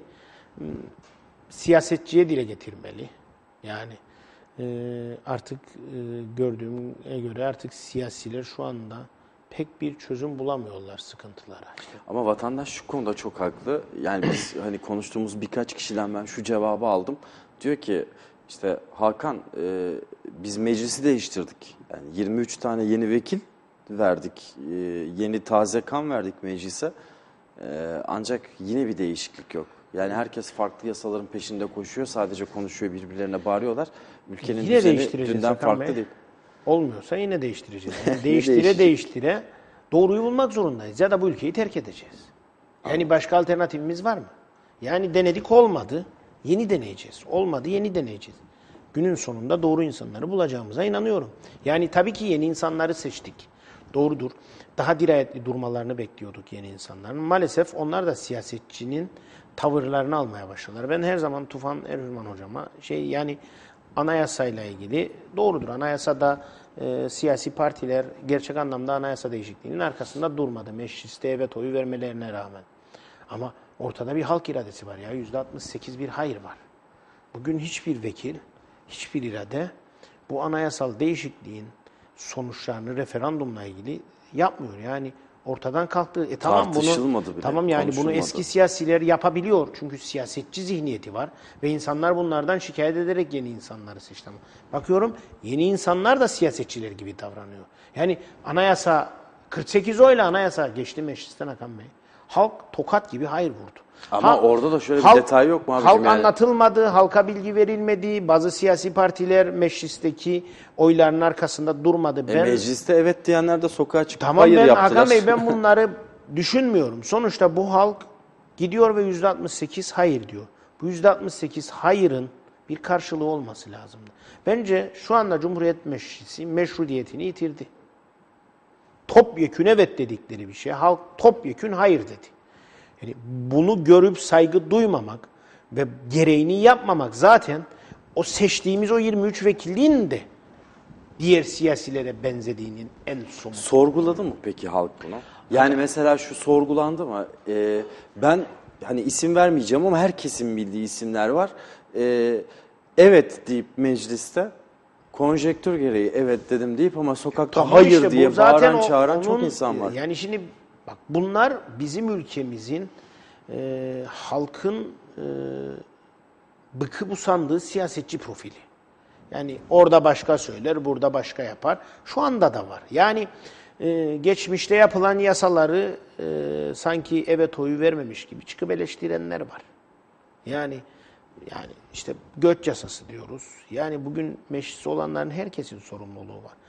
Siyasetçiye dile getirmeli. Yani e, artık e, gördüğüme göre artık siyasiler şu anda pek bir çözüm bulamıyorlar sıkıntılara. Ama vatandaş şu konuda çok haklı. Yani biz hani konuştuğumuz birkaç kişiden ben şu cevabı aldım. Diyor ki işte Hakan e, biz meclisi değiştirdik. Yani yirmi üç tane yeni vekil verdik. E, yeni taze kan verdik meclise. E, ancak yine bir değişiklik yok. Yani herkes farklı yasaların peşinde koşuyor. Sadece konuşuyor, birbirlerine bağırıyorlar. Ülkenin yine düzeni dünden farklı Bey. değil. Olmuyorsa yine değiştireceğiz. Yani değiştire değiştire doğruyu bulmak zorundayız. Ya da bu ülkeyi terk edeceğiz. Yani başka alternatifimiz var mı? Yani denedik, olmadı. Yeni deneyeceğiz. Olmadı, yeni deneyeceğiz. Günün sonunda doğru insanları bulacağımıza inanıyorum. Yani tabii ki yeni insanları seçtik. Doğrudur. Daha dirayetli durmalarını bekliyorduk yeni insanların. Maalesef onlar da siyasetçinin tavırlarını almaya başladılar. Ben her zaman Tufan Erhürman hocama şey yani anayasayla ilgili doğrudur. Anayasada e, siyasi partiler gerçek anlamda anayasa değişikliğinin arkasında durmadı. Mecliste evet oyu vermelerine rağmen. Ama ortada bir halk iradesi var ya. yüzde altmış sekiz bir hayır var. Bugün hiçbir vekil, hiçbir irade bu anayasal değişikliğin sonuçlarını referandumla ilgili yapmıyor. Yani ortadan kalktı. E tamam bunu bile, tamam yani bunu eski siyasiler yapabiliyor. Çünkü siyasetçi zihniyeti var ve insanlar bunlardan şikayet ederek yeni insanları seçti. Bakıyorum yeni insanlar da siyasetçiler gibi davranıyor. Yani anayasa kırk sekiz oyla anayasa geçti meclisten Hakan Bey. Halk tokat gibi hayır vurdu. Ama halk, orada da şöyle bir halk, detay yok mu abicim? Halk yani? anlatılmadı, halka bilgi verilmedi. Bazı siyasi partiler meclisteki oyların arkasında durmadı. E, ben, mecliste evet diyenler de sokağa çıkıp tamam, hayır ben, yaptılar. Hakan Bey ben bunları düşünmüyorum. Sonuçta bu halk gidiyor ve yüzde altmış sekiz hayır diyor. Bu yüzde altmış sekiz hayırın bir karşılığı olması lazımdı. Bence şu anda Cumhuriyet Meclisi meşruiyetini yitirdi. Topyekün evet dedikleri bir şey. Halk topyekün hayır dedi. Yani bunu görüp saygı duymamak ve gereğini yapmamak zaten o seçtiğimiz o yirmi üç vekilliğin de diğer siyasilere benzediğinin en somut. Sorguladı mı peki halk bunu? Yani mesela şu sorgulandı mı? Ee, ben hani isim vermeyeceğim ama herkesin bildiği isimler var. Ee, evet deyip mecliste konjektür gereği evet dedim deyip ama sokakta Tamam hayır işte, diye zaten bağıran o, çağıran onun, çok insan var. Yani şimdi bak bunlar bizim ülkemizin e, halkın e, bıkıp usandığı siyasetçi profili. Yani orada başka söyler, burada başka yapar. Şu anda da var. Yani e, geçmişte yapılan yasaları e, sanki evet oyu vermemiş gibi çıkıp eleştirenler var. Yani yani işte göç yasası diyoruz. Yani bugün mecliste olanların herkesin sorumluluğu var.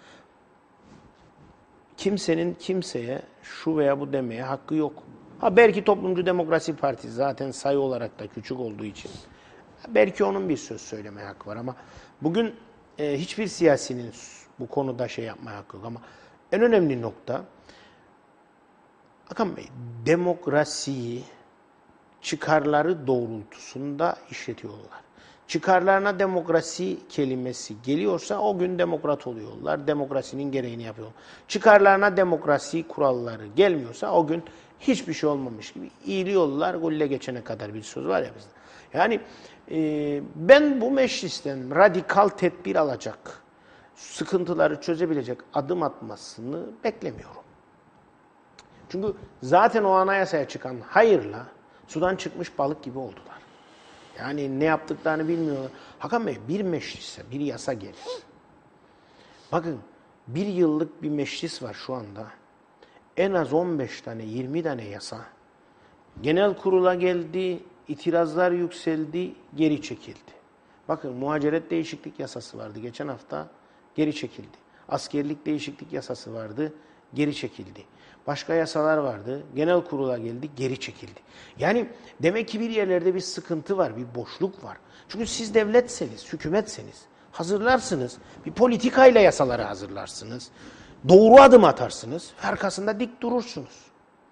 Kimsenin kimseye şu veya bu demeye hakkı yok. Ha belki Toplumcu Demokrasi Partisi zaten sayı olarak da küçük olduğu için belki onun bir söz söyleme hakkı var ama bugün e, hiçbir siyasinin bu konuda şey yapmaya hakkı yok ama en önemli nokta Hakan Bey demokrasiyi çıkarları doğrultusunda işletiyorlar. Çıkarlarına demokrasi kelimesi geliyorsa o gün demokrat oluyorlar. Demokrasinin gereğini yapıyorlar. Çıkarlarına demokrasi kuralları gelmiyorsa o gün hiçbir şey olmamış gibi iyiliyorlar. Gulle geçene kadar bir söz var ya bizde. Yani e, ben bu meclisten radikal tedbir alacak, sıkıntıları çözebilecek adım atmasını beklemiyorum. Çünkü zaten o anayasaya çıkan hayırla sudan çıkmış balık gibi oldular. Yani ne yaptıklarını bilmiyorlar. Hakan Bey bir meclise bir yasa gelir. Bakın bir yıllık bir meclis var şu anda. En az on beş tane yirmi tane yasa. Genel kurula geldi, itirazlar yükseldi, geri çekildi. Bakın muhaciret değişiklik yasası vardı geçen hafta, geri çekildi. Askerlik değişiklik yasası vardı, geri çekildi. Başka yasalar vardı, genel kurula geldi, geri çekildi. Yani demek ki bir yerlerde bir sıkıntı var, bir boşluk var. Çünkü siz devletseniz, hükümetseniz, hazırlarsınız, bir politikayla yasaları hazırlarsınız, doğru adım atarsınız, arkasında dik durursunuz.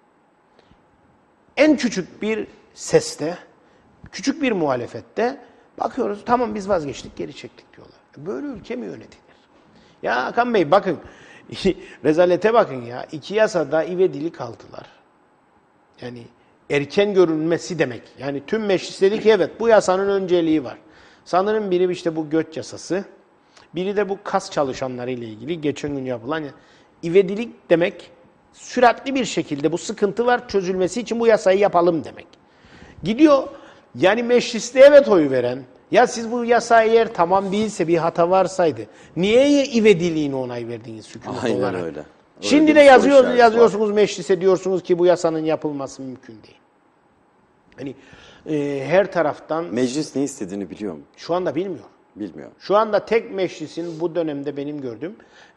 En küçük bir seste, küçük bir muhalefette bakıyoruz, tamam biz vazgeçtik, geri çektik diyorlar. Böyle ülke mi yönetilir? Ya Hakan Bey bakın, Rezalete bakın ya. İki yasada ivedilik aldılar. Yani erken görülmesi demek. Yani tüm meclis dedi ki evet bu yasanın önceliği var. Sanırım biri işte bu göç yasası. Biri de bu kas çalışanları ile ilgili geçen gün yapılan ivedilik demek süratli bir şekilde bu sıkıntı var çözülmesi için bu yasayı yapalım demek. Gidiyor yani mecliste evet oyu veren ya siz bu yasayı eğer tamam değilse bir hata varsaydı niye ivediliğine onay verdiniz hükümet Aynen olarak? öyle. Öyle Şimdi bir de soru yazıyor, işareti yazıyorsunuz meclise diyorsunuz ki bu yasanın yapılması mümkün değil. Hani e, her taraftan Meclis ne istediğini biliyor mu? şu anda bilmiyor. Bilmiyor. Şu anda tek meclisin bu dönemde benim gördüğüm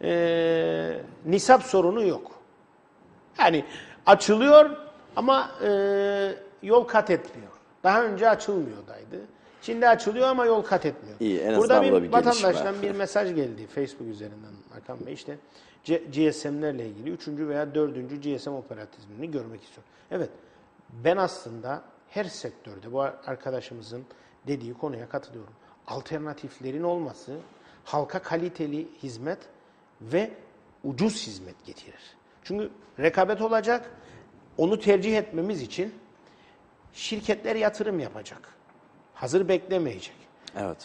e, nisap sorunu yok. Yani açılıyor ama e, yol kat etmiyor. Daha önce açılmıyordaydı. Şimdi açılıyor ama yol kat etmiyor. İyi, en Burada azından bir, bu da bir vatandaştan gelişme. bir mesaj geldi Facebook üzerinden Hakan Bey. İşte G S M'lerle ilgili üçüncü veya dördüncü G S M operatörünü görmek istiyorum. Evet ben aslında her sektörde bu arkadaşımızın dediği konuya katılıyorum. Alternatiflerin olması halka kaliteli hizmet ve ucuz hizmet getirir. Çünkü rekabet olacak. Onu tercih etmemiz için şirketler yatırım yapacak. Hazır beklemeyecek. Evet.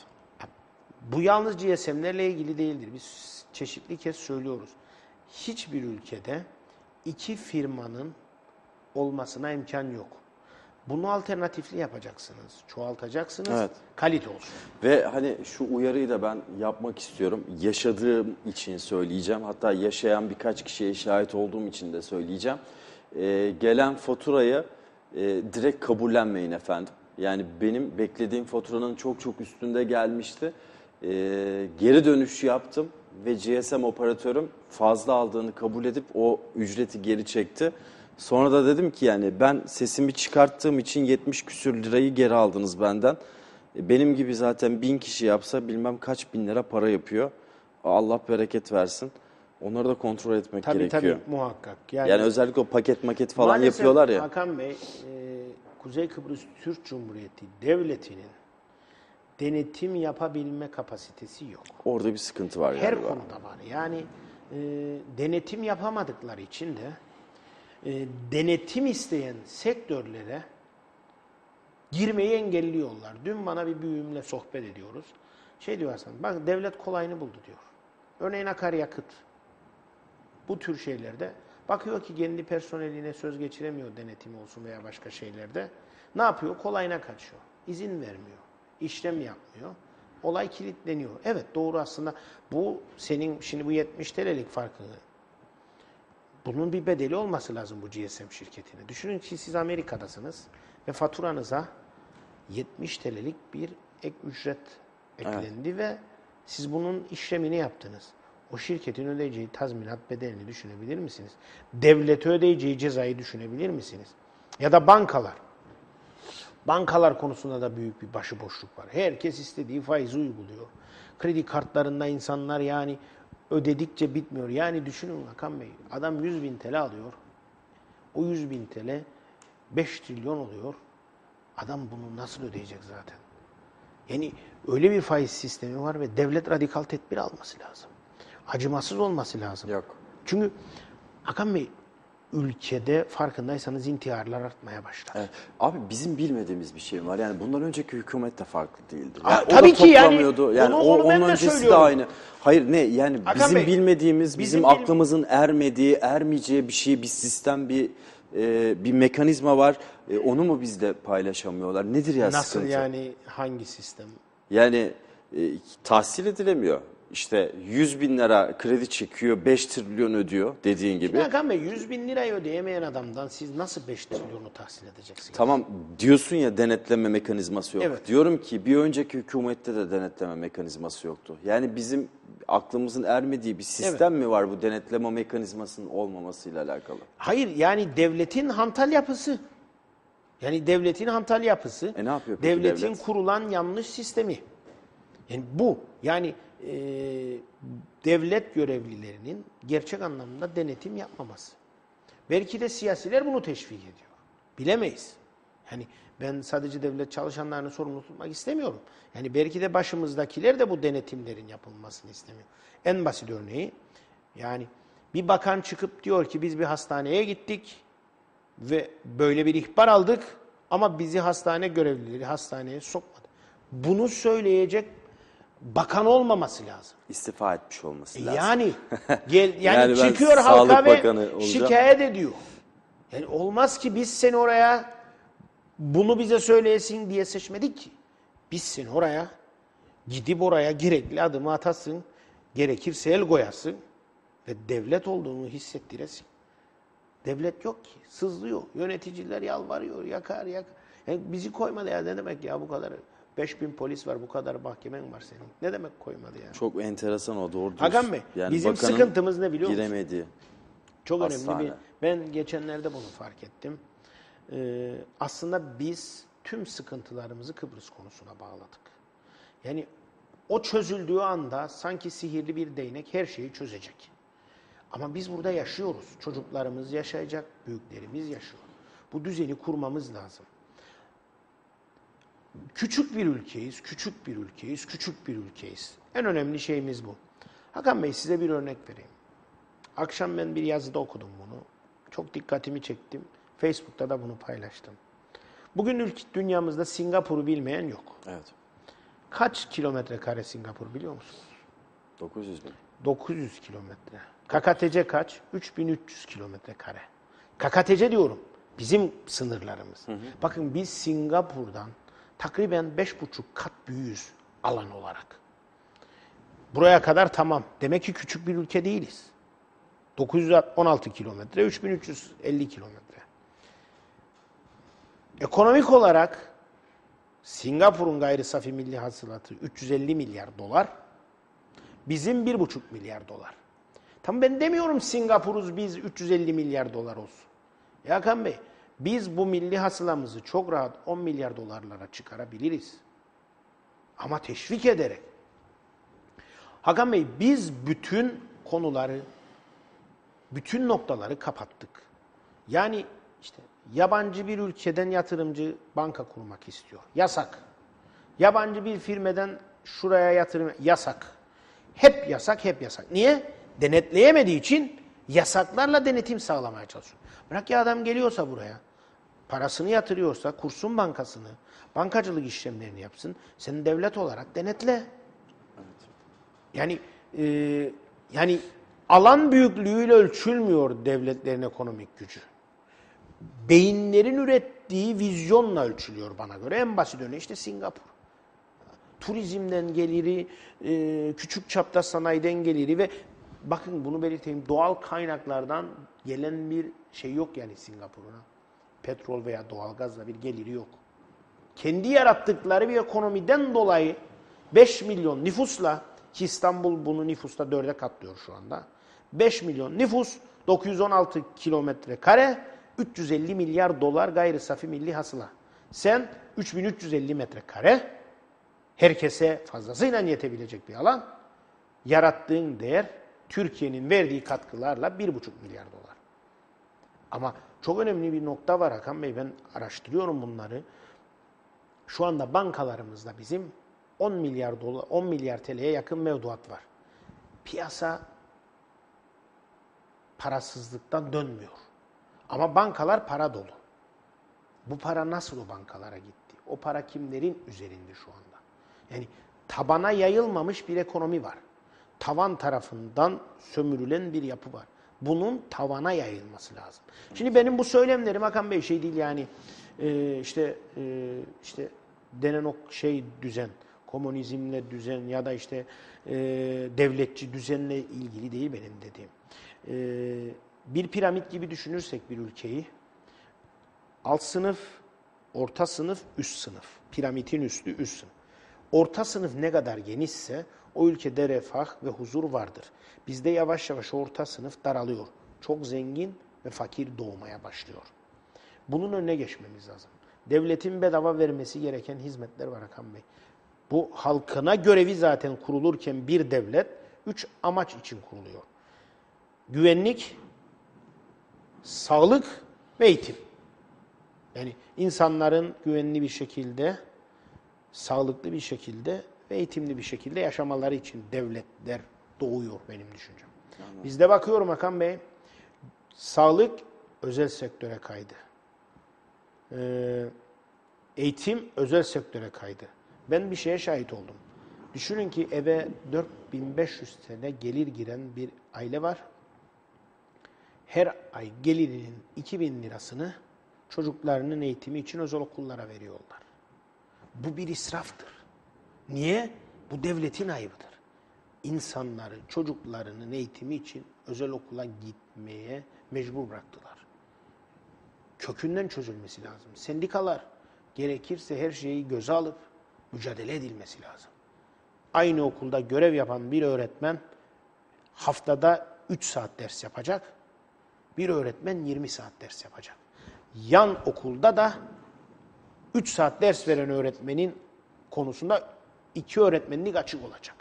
Bu yalnız G S M'lerle ilgili değildir. Biz çeşitli kez söylüyoruz. Hiçbir ülkede iki firmanın olmasına imkan yok. Bunu alternatifli yapacaksınız, çoğaltacaksınız, Evet. kalite olsun. Ve hani şu uyarıyı da ben yapmak istiyorum. Yaşadığım için söyleyeceğim. Hatta yaşayan birkaç kişiye şahit olduğum için de söyleyeceğim. Ee, gelen faturayı e, direkt kabullenmeyin efendim. Yani benim beklediğim faturanın çok çok üstünde gelmişti. Ee, geri dönüş yaptım ve G S M operatörüm fazla aldığını kabul edip o ücreti geri çekti. Sonra da dedim ki yani ben sesimi çıkarttığım için yetmiş küsür lirayı geri aldınız benden. Benim gibi zaten bin kişi yapsa bilmem kaç bin lira para yapıyor. Allah bereket versin. Onları da kontrol etmek Tabii gerekiyor. tabii muhakkak. Yani, yani özellikle o paket maket falan maalesef yapıyorlar ya. Hakan Bey, e, Kuzey Kıbrıs Türk Cumhuriyeti Devleti'nin denetim yapabilme kapasitesi yok. Orada bir sıkıntı var Her galiba. konuda var. Yani e, denetim yapamadıkları için de e, denetim isteyen sektörlere girmeyi engelliyorlar. Dün bana bir büyüğümle sohbet ediyoruz. Şey diyor Hasan, bak devlet kolayını buldu diyor. Örneğin akaryakıt. Bu tür şeylerde bakıyor ki kendi personeline söz geçiremiyor denetim olsun veya başka şeylerde. Ne yapıyor? Kolayına kaçıyor. İzin vermiyor. İşlem yapmıyor. Olay kilitleniyor. Evet doğru aslında. Bu senin şimdi bu yetmiş T L'lik farkı. Bunun bir bedeli olması lazım bu G S M şirketine. Düşünün ki siz Amerika'dasınız ve faturanıza yetmiş T L'lik bir ek ücret eklendi evet. Ve siz bunun işlemini yaptınız. O şirketin ödeyeceği tazminat bedelini düşünebilir misiniz? Devlete ödeyeceği cezayı düşünebilir misiniz? Ya da bankalar. Bankalar konusunda da büyük bir başıboşluk var. Herkes istediği faizi uyguluyor. Kredi kartlarında insanlar yani ödedikçe bitmiyor. Yani düşünün Hakan Bey, adam yüz bin T L alıyor. O yüz bin T L beş trilyon oluyor. Adam bunu nasıl ödeyecek zaten? Yani öyle bir faiz sistemi var ve devlet radikal tedbir alması lazım. Acımasız olması lazım. Yok. Çünkü Hakan Bey, ülkede farkındaysanız intiharlar artmaya başladı. Evet. Abi bizim bilmediğimiz bir şey var. Yani bundan önceki hükümet de farklı değildi. Aa, Yani tabii o da ki yani, yani onu, o, onu ben onun de öncesi de söylüyorum. aynı. Hayır ne yani Hakan bizim Bey, bilmediğimiz, bizim, bizim aklımızın ermediği, ermeyeceği bir şey, bir sistem, bir e, bir mekanizma var. E, onu mu bizle paylaşamıyorlar? Nedir ya Nasıl sıkıntı? yani hangi sistem? Yani e, tahsil edilemiyor. İşte yüz bin lira kredi çekiyor, beş trilyon ödüyor dediğin gibi. Şimdi Hakan Bey, yüz bin lirayı ödeyemeyen adamdan siz nasıl beş trilyonu tahsil edeceksiniz? Tamam diyorsun ya denetleme mekanizması yok. Evet. Diyorum ki bir önceki hükümette de denetleme mekanizması yoktu. Yani bizim aklımızın ermediği bir sistem evet. mi var bu denetleme mekanizmasının olmamasıyla alakalı? Hayır yani devletin hantal yapısı. Yani devletin hantal yapısı. E ne yapıyor peki devletin devlet? kurulan yanlış sistemi. Yani bu yani e, devlet görevlilerinin gerçek anlamda denetim yapmaması. Belki de siyasiler bunu teşvik ediyor. Bilemeyiz. Yani ben sadece devlet çalışanlarını sorumlu tutmak istemiyorum. Yani belki de başımızdakiler de bu denetimlerin yapılmasını istemiyor. En basit örneği yani Bir bakan çıkıp diyor ki biz bir hastaneye gittik ve böyle bir ihbar aldık ama bizi hastane görevlileri hastaneye sokmadı. Bunu söyleyecek bakan olmaması lazım. İstifa etmiş olması lazım. Yani gel, yani, Yani ben çıkıyor Sağlık halka Bakanı ve olacağım. şikayet ediyor. Yani olmaz ki biz seni oraya bunu bize söyleyesin diye seçmedik ki. Biz seni oraya gidip oraya gerekli adımı atasın, gerekirse el koyasın ve devlet olduğunu hissettiresin. Devlet yok ki, sızlıyor. Yöneticiler yalvarıyor, yakar yakar. Yani bizi koymadı ya, ne demek ya bu kadar? beş bin polis var, bu kadar mahkemen var senin. Ne demek koymadı ya? Çok enteresan o, doğru diyorsun. Hakan Bey, Yani bizim bakanın sıkıntımız ne biliyor musun? giremediği Çok hastane. önemli bir, ben geçenlerde bunu fark ettim. Ee, aslında biz tüm sıkıntılarımızı Kıbrıs konusuna bağladık. Yani o çözüldüğü anda sanki sihirli bir değnek her şeyi çözecek. Ama biz burada yaşıyoruz. Çocuklarımız yaşayacak, büyüklerimiz yaşıyor. Bu düzeni kurmamız lazım. Küçük bir ülkeyiz, küçük bir ülkeyiz, küçük bir ülkeyiz. En önemli şeyimiz bu. Hakan Bey, size bir örnek vereyim. Akşam ben bir yazıda okudum bunu. Çok dikkatimi çektim. Facebook'ta da bunu paylaştım. Bugün ülke, dünyamızda Singapur'u bilmeyen yok. Evet. Kaç kilometre kare Singapur biliyor musunuz? dokuz yüz bin. dokuz yüz kilometre. K K T C kaç? üç bin üç yüz kilometre kare. K K T C diyorum. Bizim sınırlarımız. Hı hı. Bakın biz Singapur'dan takriben beş buçuk kat büyüğüz alan olarak. Buraya kadar tamam. Demek ki küçük bir ülke değiliz. dokuz yüz on altı kilometre, üç bin üç yüz elli kilometre. Ekonomik olarak Singapur'un gayri safi milli hasılatı üç yüz elli milyar dolar, bizim bir buçuk milyar dolar. Tam ben demiyorum Singapur'uz biz üç yüz elli milyar dolar olsun. Ya Hakan Bey, biz bu milli hasılamızı çok rahat on milyar dolarlara çıkarabiliriz. Ama teşvik ederek. Hakan Bey, biz bütün konuları, bütün noktaları kapattık. Yani işte yabancı bir ülkeden yatırımcı banka kurmak istiyor. Yasak. Yabancı bir firmadan şuraya yatırım yasak. Hep yasak, hep yasak. Niye? Denetleyemediği için yasaklarla denetim sağlamaya çalışıyor. Bırak ya adam geliyorsa buraya, parasını yatırıyorsa kursun bankasını, bankacılık işlemlerini yapsın. Sen devlet olarak denetle. Evet. Yani e, yani alan büyüklüğüyle ölçülmüyor devletlerin ekonomik gücü. Beyinlerin ürettiği vizyonla ölçülüyor bana göre. En basit örneği işte Singapur. Turizmden geliri, e, küçük çapta sanayiden geliri ve bakın bunu belirteyim, doğal kaynaklardan gelen bir şey yok yani Singapur'un. Petrol veya doğalgazla bir geliri yok. Kendi yarattıkları bir ekonomiden dolayı beş milyon nüfusla, ki İstanbul bunu nüfusta dörde katlıyor şu anda. beş milyon nüfus, dokuz yüz on altı kilometre kare, üç yüz elli milyar dolar gayri safi milli hasıla. Sen üç bin üç yüz elli metrekare, herkese fazlasıyla yetebilecek bir alan, yarattığın değer Türkiye'nin verdiği katkılarla bir buçuk milyar dolar. Ama çok önemli bir nokta var Hakan Bey, ben araştırıyorum bunları. Şu anda bankalarımızda bizim on milyar dolar, on milyar T L'ye yakın mevduat var. Piyasa parasızlıktan dönmüyor. Ama bankalar para dolu. Bu para nasıl o bankalara gitti? O para kimlerin üzerinde şu anda? Yani tabana yayılmamış bir ekonomi var. Tavan tarafından sömürülen bir yapı var. Bunun tavana yayılması lazım. Şimdi benim bu söylemlerim Hakan Bey şey değil yani e, işte e, işte denen o şey düzen, komünizmle düzen ya da işte e, devletçi düzenle ilgili değil benim dediğim. E, bir piramit gibi düşünürsek bir ülkeyi, alt sınıf, orta sınıf, üst sınıf. Piramidin üstü, üst sınıf. Orta sınıf ne kadar genişse o ülkede refah ve huzur vardır. Bizde yavaş yavaş orta sınıf daralıyor. Çok zengin ve fakir doğmaya başlıyor. Bunun önüne geçmemiz lazım. Devletin bedava vermesi gereken hizmetler var Hakan Bey. Bu halkına görevi zaten kurulurken bir devlet üç amaç için kuruluyor. Güvenlik, sağlık ve eğitim. Yani insanların güvenli bir şekilde, sağlıklı bir şekilde ve eğitimli bir şekilde yaşamaları için devletler doğuyor benim düşüncem. Bizde bakıyorum Hakan Bey, sağlık özel sektöre kaydı. Ee, eğitim özel sektöre kaydı. Ben bir şeye şahit oldum. Düşünün ki eve dört bin beş yüz T L gelir giren bir aile var. Her ay gelirinin iki bin lirasını çocuklarının eğitimi için özel okullara veriyorlar. Bu bir israftır. Niye? Bu devletin ayıbıdır. İnsanları, çocuklarının eğitimi için özel okula gitmeye mecbur bıraktılar. Kökünden çözülmesi lazım. Sendikalar gerekirse her şeyi göze alıp mücadele edilmesi lazım. Aynı okulda görev yapan bir öğretmen haftada üç saat ders yapacak. Bir öğretmen yirmi saat ders yapacak. Yan okulda da üç saat ders veren öğretmenin konusunda iki öğretmenlik açık olacak.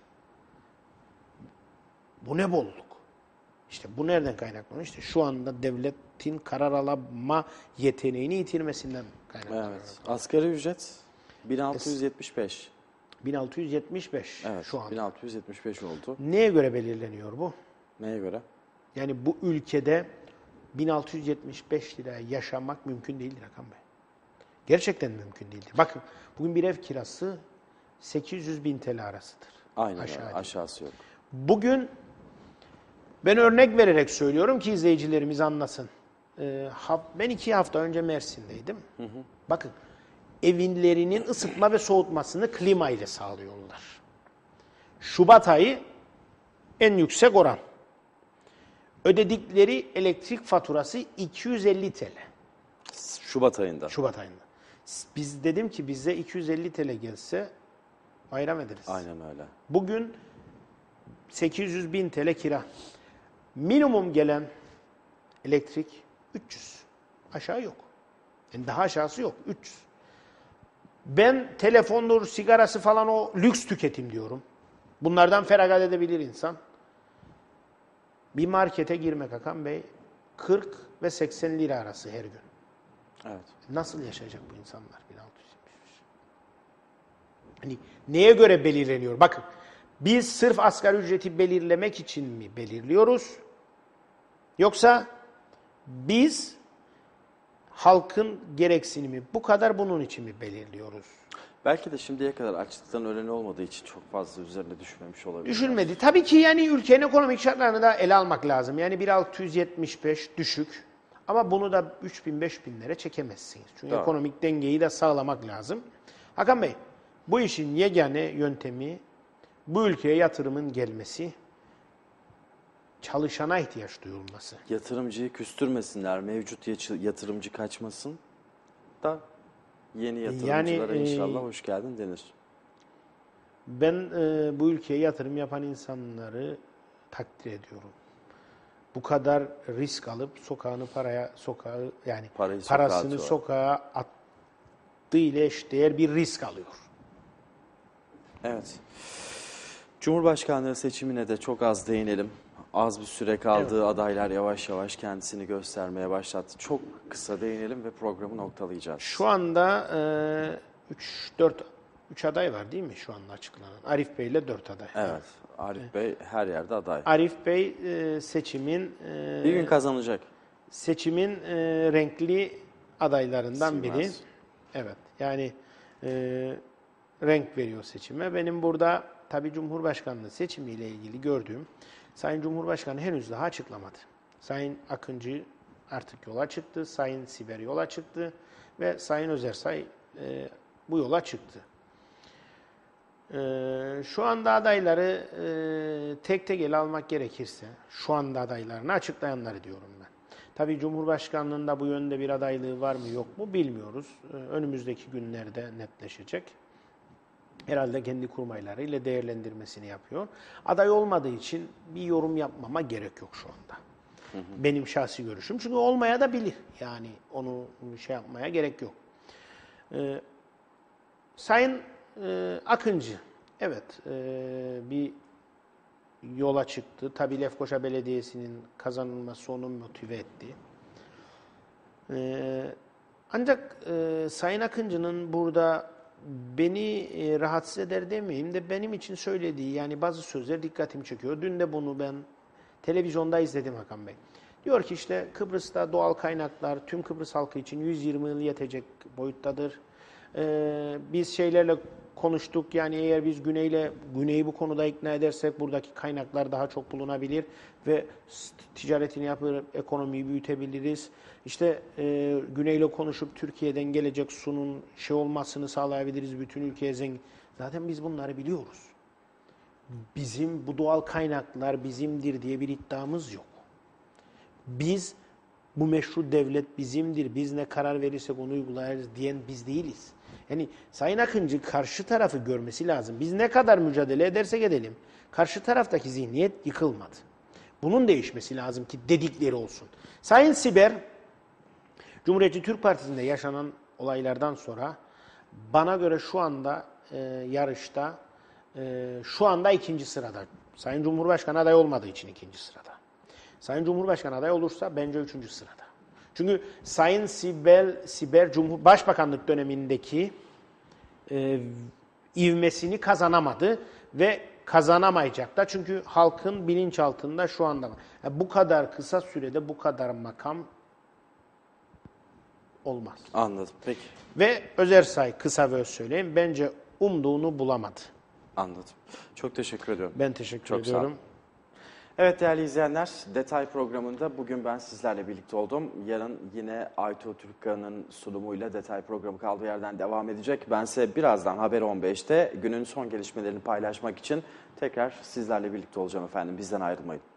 Bu ne bolluk? İşte bu nereden kaynaklanıyor? İşte şu anda devletin karar alma yeteneğini yitirmesinden kaynaklanıyor. Evet. Asgari ücret bin altı yüz yetmiş beş. bin altı yüz yetmiş beş Evet, şu anda. bin altı yüz yetmiş beş oldu. Neye göre belirleniyor bu? Neye göre? Yani bu ülkede bin altı yüz yetmiş beş liraya yaşamak mümkün değildir Hakan Bey. Gerçekten mümkün değildir. Bakın bugün bir ev kirası sekiz yüz bin T L arasıdır. Aynen Aşağı öyle. Aşağısı yok. Bugün ben örnek vererek söylüyorum ki izleyicilerimiz anlasın. Ee, ben iki hafta önce Mersin'deydim. Hı hı. Bakın evlerinin ısıtma ve soğutmasını klima ile sağlıyorlar. Şubat ayı en yüksek oran. Ödedikleri elektrik faturası iki yüz elli T L. Şubat ayında. Şubat ayında. Biz dedim ki bize iki yüz elli T L gelse bayram ederiz. Aynen öyle. Bugün sekiz yüz bin T L kira. Minimum gelen elektrik üç yüz. Aşağı yok. Yani daha aşağısı yok. üç yüz. Ben telefondur, sigarası falan o lüks tüketim diyorum. Bunlardan feragat edebilir insan. Bir markete girmek Hakan Bey kırk ve seksen lira arası her gün. Evet. Nasıl yaşayacak bu insanlar? bin altı yüz yetmiş beş. Hani neye göre belirleniyor? Bakın biz sırf asgari ücreti belirlemek için mi belirliyoruz? Yoksa biz halkın gereksinimi bu kadar bunun için mi belirliyoruz? Belki de şimdiye kadar açlıktan ölen olmadığı için çok fazla üzerine düşmemiş olabilir. Düşünmedi. Tabii ki yani ülkenin ekonomik şartlarını da ele almak lazım. Yani bin altı yüz yetmiş beş düşük. Ama bunu da üç bin beş binlere çekemezsiniz. Çünkü Doğru. Ekonomik dengeyi de sağlamak lazım. Hakan Bey, bu işin yegane yöntemi bu ülkeye yatırımın gelmesi, çalışana ihtiyaç duyulması. Yatırımcıyı küstürmesinler, mevcut yatırımcı kaçmasın da yeni yatırımcılara yani, inşallah e, hoş geldin denir. Ben e, bu ülkeye yatırım yapan insanları takdir ediyorum. Bu kadar risk alıp sokağını paraya, sokağı yani Parayı sokağa parasını atıyor. sokağa attığı ile eşdeğer bir risk alıyor. Evet. Cumhurbaşkanlığı seçimine de çok az değinelim. Az bir süre kaldı. Evet. Adaylar yavaş yavaş kendisini göstermeye başlattı. Çok kısa değinelim ve programı noktalayacağız. Şu anda üç dört üç aday var değil mi şu anda açıklanan? Arif Bey ile dört aday. Evet. Arif Bey her yerde aday. Arif Bey e, seçimin e, Bir gün kazanacak. seçimin e, renkli adaylarından Simas. biri. Evet. Yani e, renk veriyor seçime. Benim burada tabii Cumhurbaşkanlığı seçimiyle ilgili gördüğüm, Sayın Cumhurbaşkanı henüz daha açıklamadı. Sayın Akıncı artık yola çıktı, Sayın Siber yola çıktı ve Sayın Özersay e, bu yola çıktı. E, şu anda adayları e, tek tek ele almak gerekirse, şu anda adaylarını açıklayanları diyorum ben. Tabii Cumhurbaşkanlığında bu yönde bir adaylığı var mı yok mu bilmiyoruz. E, önümüzdeki günlerde netleşecek. Herhalde kendi kurmaylarıyla değerlendirmesini yapıyor. Aday olmadığı için bir yorum yapmama gerek yok şu anda. Hı hı. Benim şahsi görüşüm. Çünkü olmaya da bilir. Yani onu şey yapmaya gerek yok. Ee, Sayın e, Akıncı, evet e, bir yola çıktı. Tabii Lefkoşa Belediyesi'nin kazanılması onu motive etti. Ee, ancak e, Sayın Akıncı'nın burada beni e, rahatsız eder demeyeyim de benim için söylediği yani bazı sözler dikkatimi çekiyor. Dün de bunu ben Televizyonda izledim Hakan Bey. Diyor ki işte Kıbrıs'ta doğal kaynaklar tüm Kıbrıs halkı için yüz yirmi yıl yetecek boyuttadır. Ee, biz şeylerle konuştuk, yani eğer biz Güney'le Güney'i bu konuda ikna edersek buradaki kaynaklar daha çok bulunabilir ve ticaretini yapıp ekonomiyi büyütebiliriz. İşte e, Güney'le konuşup Türkiye'den gelecek sunun şey olmasını sağlayabiliriz, bütün ülkeye zengin. Zaten biz bunları biliyoruz. Bizim bu doğal kaynaklar bizimdir diye bir iddiamız yok. Biz bu meşru devlet bizimdir, biz ne karar verirsek onu uygularız diyen biz değiliz. Yani Sayın Akıncı karşı tarafı görmesi lazım. Biz ne kadar mücadele edersek edelim, karşı taraftaki zihniyet yıkılmadı. Bunun değişmesi lazım ki dedikleri olsun. Sayın Siber, Cumhuriyetçi Türk Partisi'nde yaşanan olaylardan sonra bana göre şu anda e, yarışta e, şu anda ikinci sırada. Sayın Cumhurbaşkanı aday olmadığı için ikinci sırada. Sayın Cumhurbaşkanı aday olursa bence üçüncü sırada. Çünkü Sayın Sibel, Siber Cumhur Başbakanlık dönemindeki e, ivmesini kazanamadı ve kazanamayacak da, çünkü halkın bilinçaltında şu anda var. Yani bu kadar kısa sürede bu kadar makam olmaz. Anladım. Peki. Ve Özersay, kısa ve öz söyleyeyim, bence umduğunu bulamadı. Anladım. Çok teşekkür ediyorum. Ben teşekkür Çok sağ ediyorum. olun. Evet değerli izleyenler, Detay programında bugün ben sizlerle birlikte oldum. Yarın yine Aytuğ Türkkan'ın sunumuyla Detay programı kaldığı yerden devam edecek. Ben size birazdan Haber on beşte günün son gelişmelerini paylaşmak için tekrar sizlerle birlikte olacağım efendim. Bizden ayrılmayın.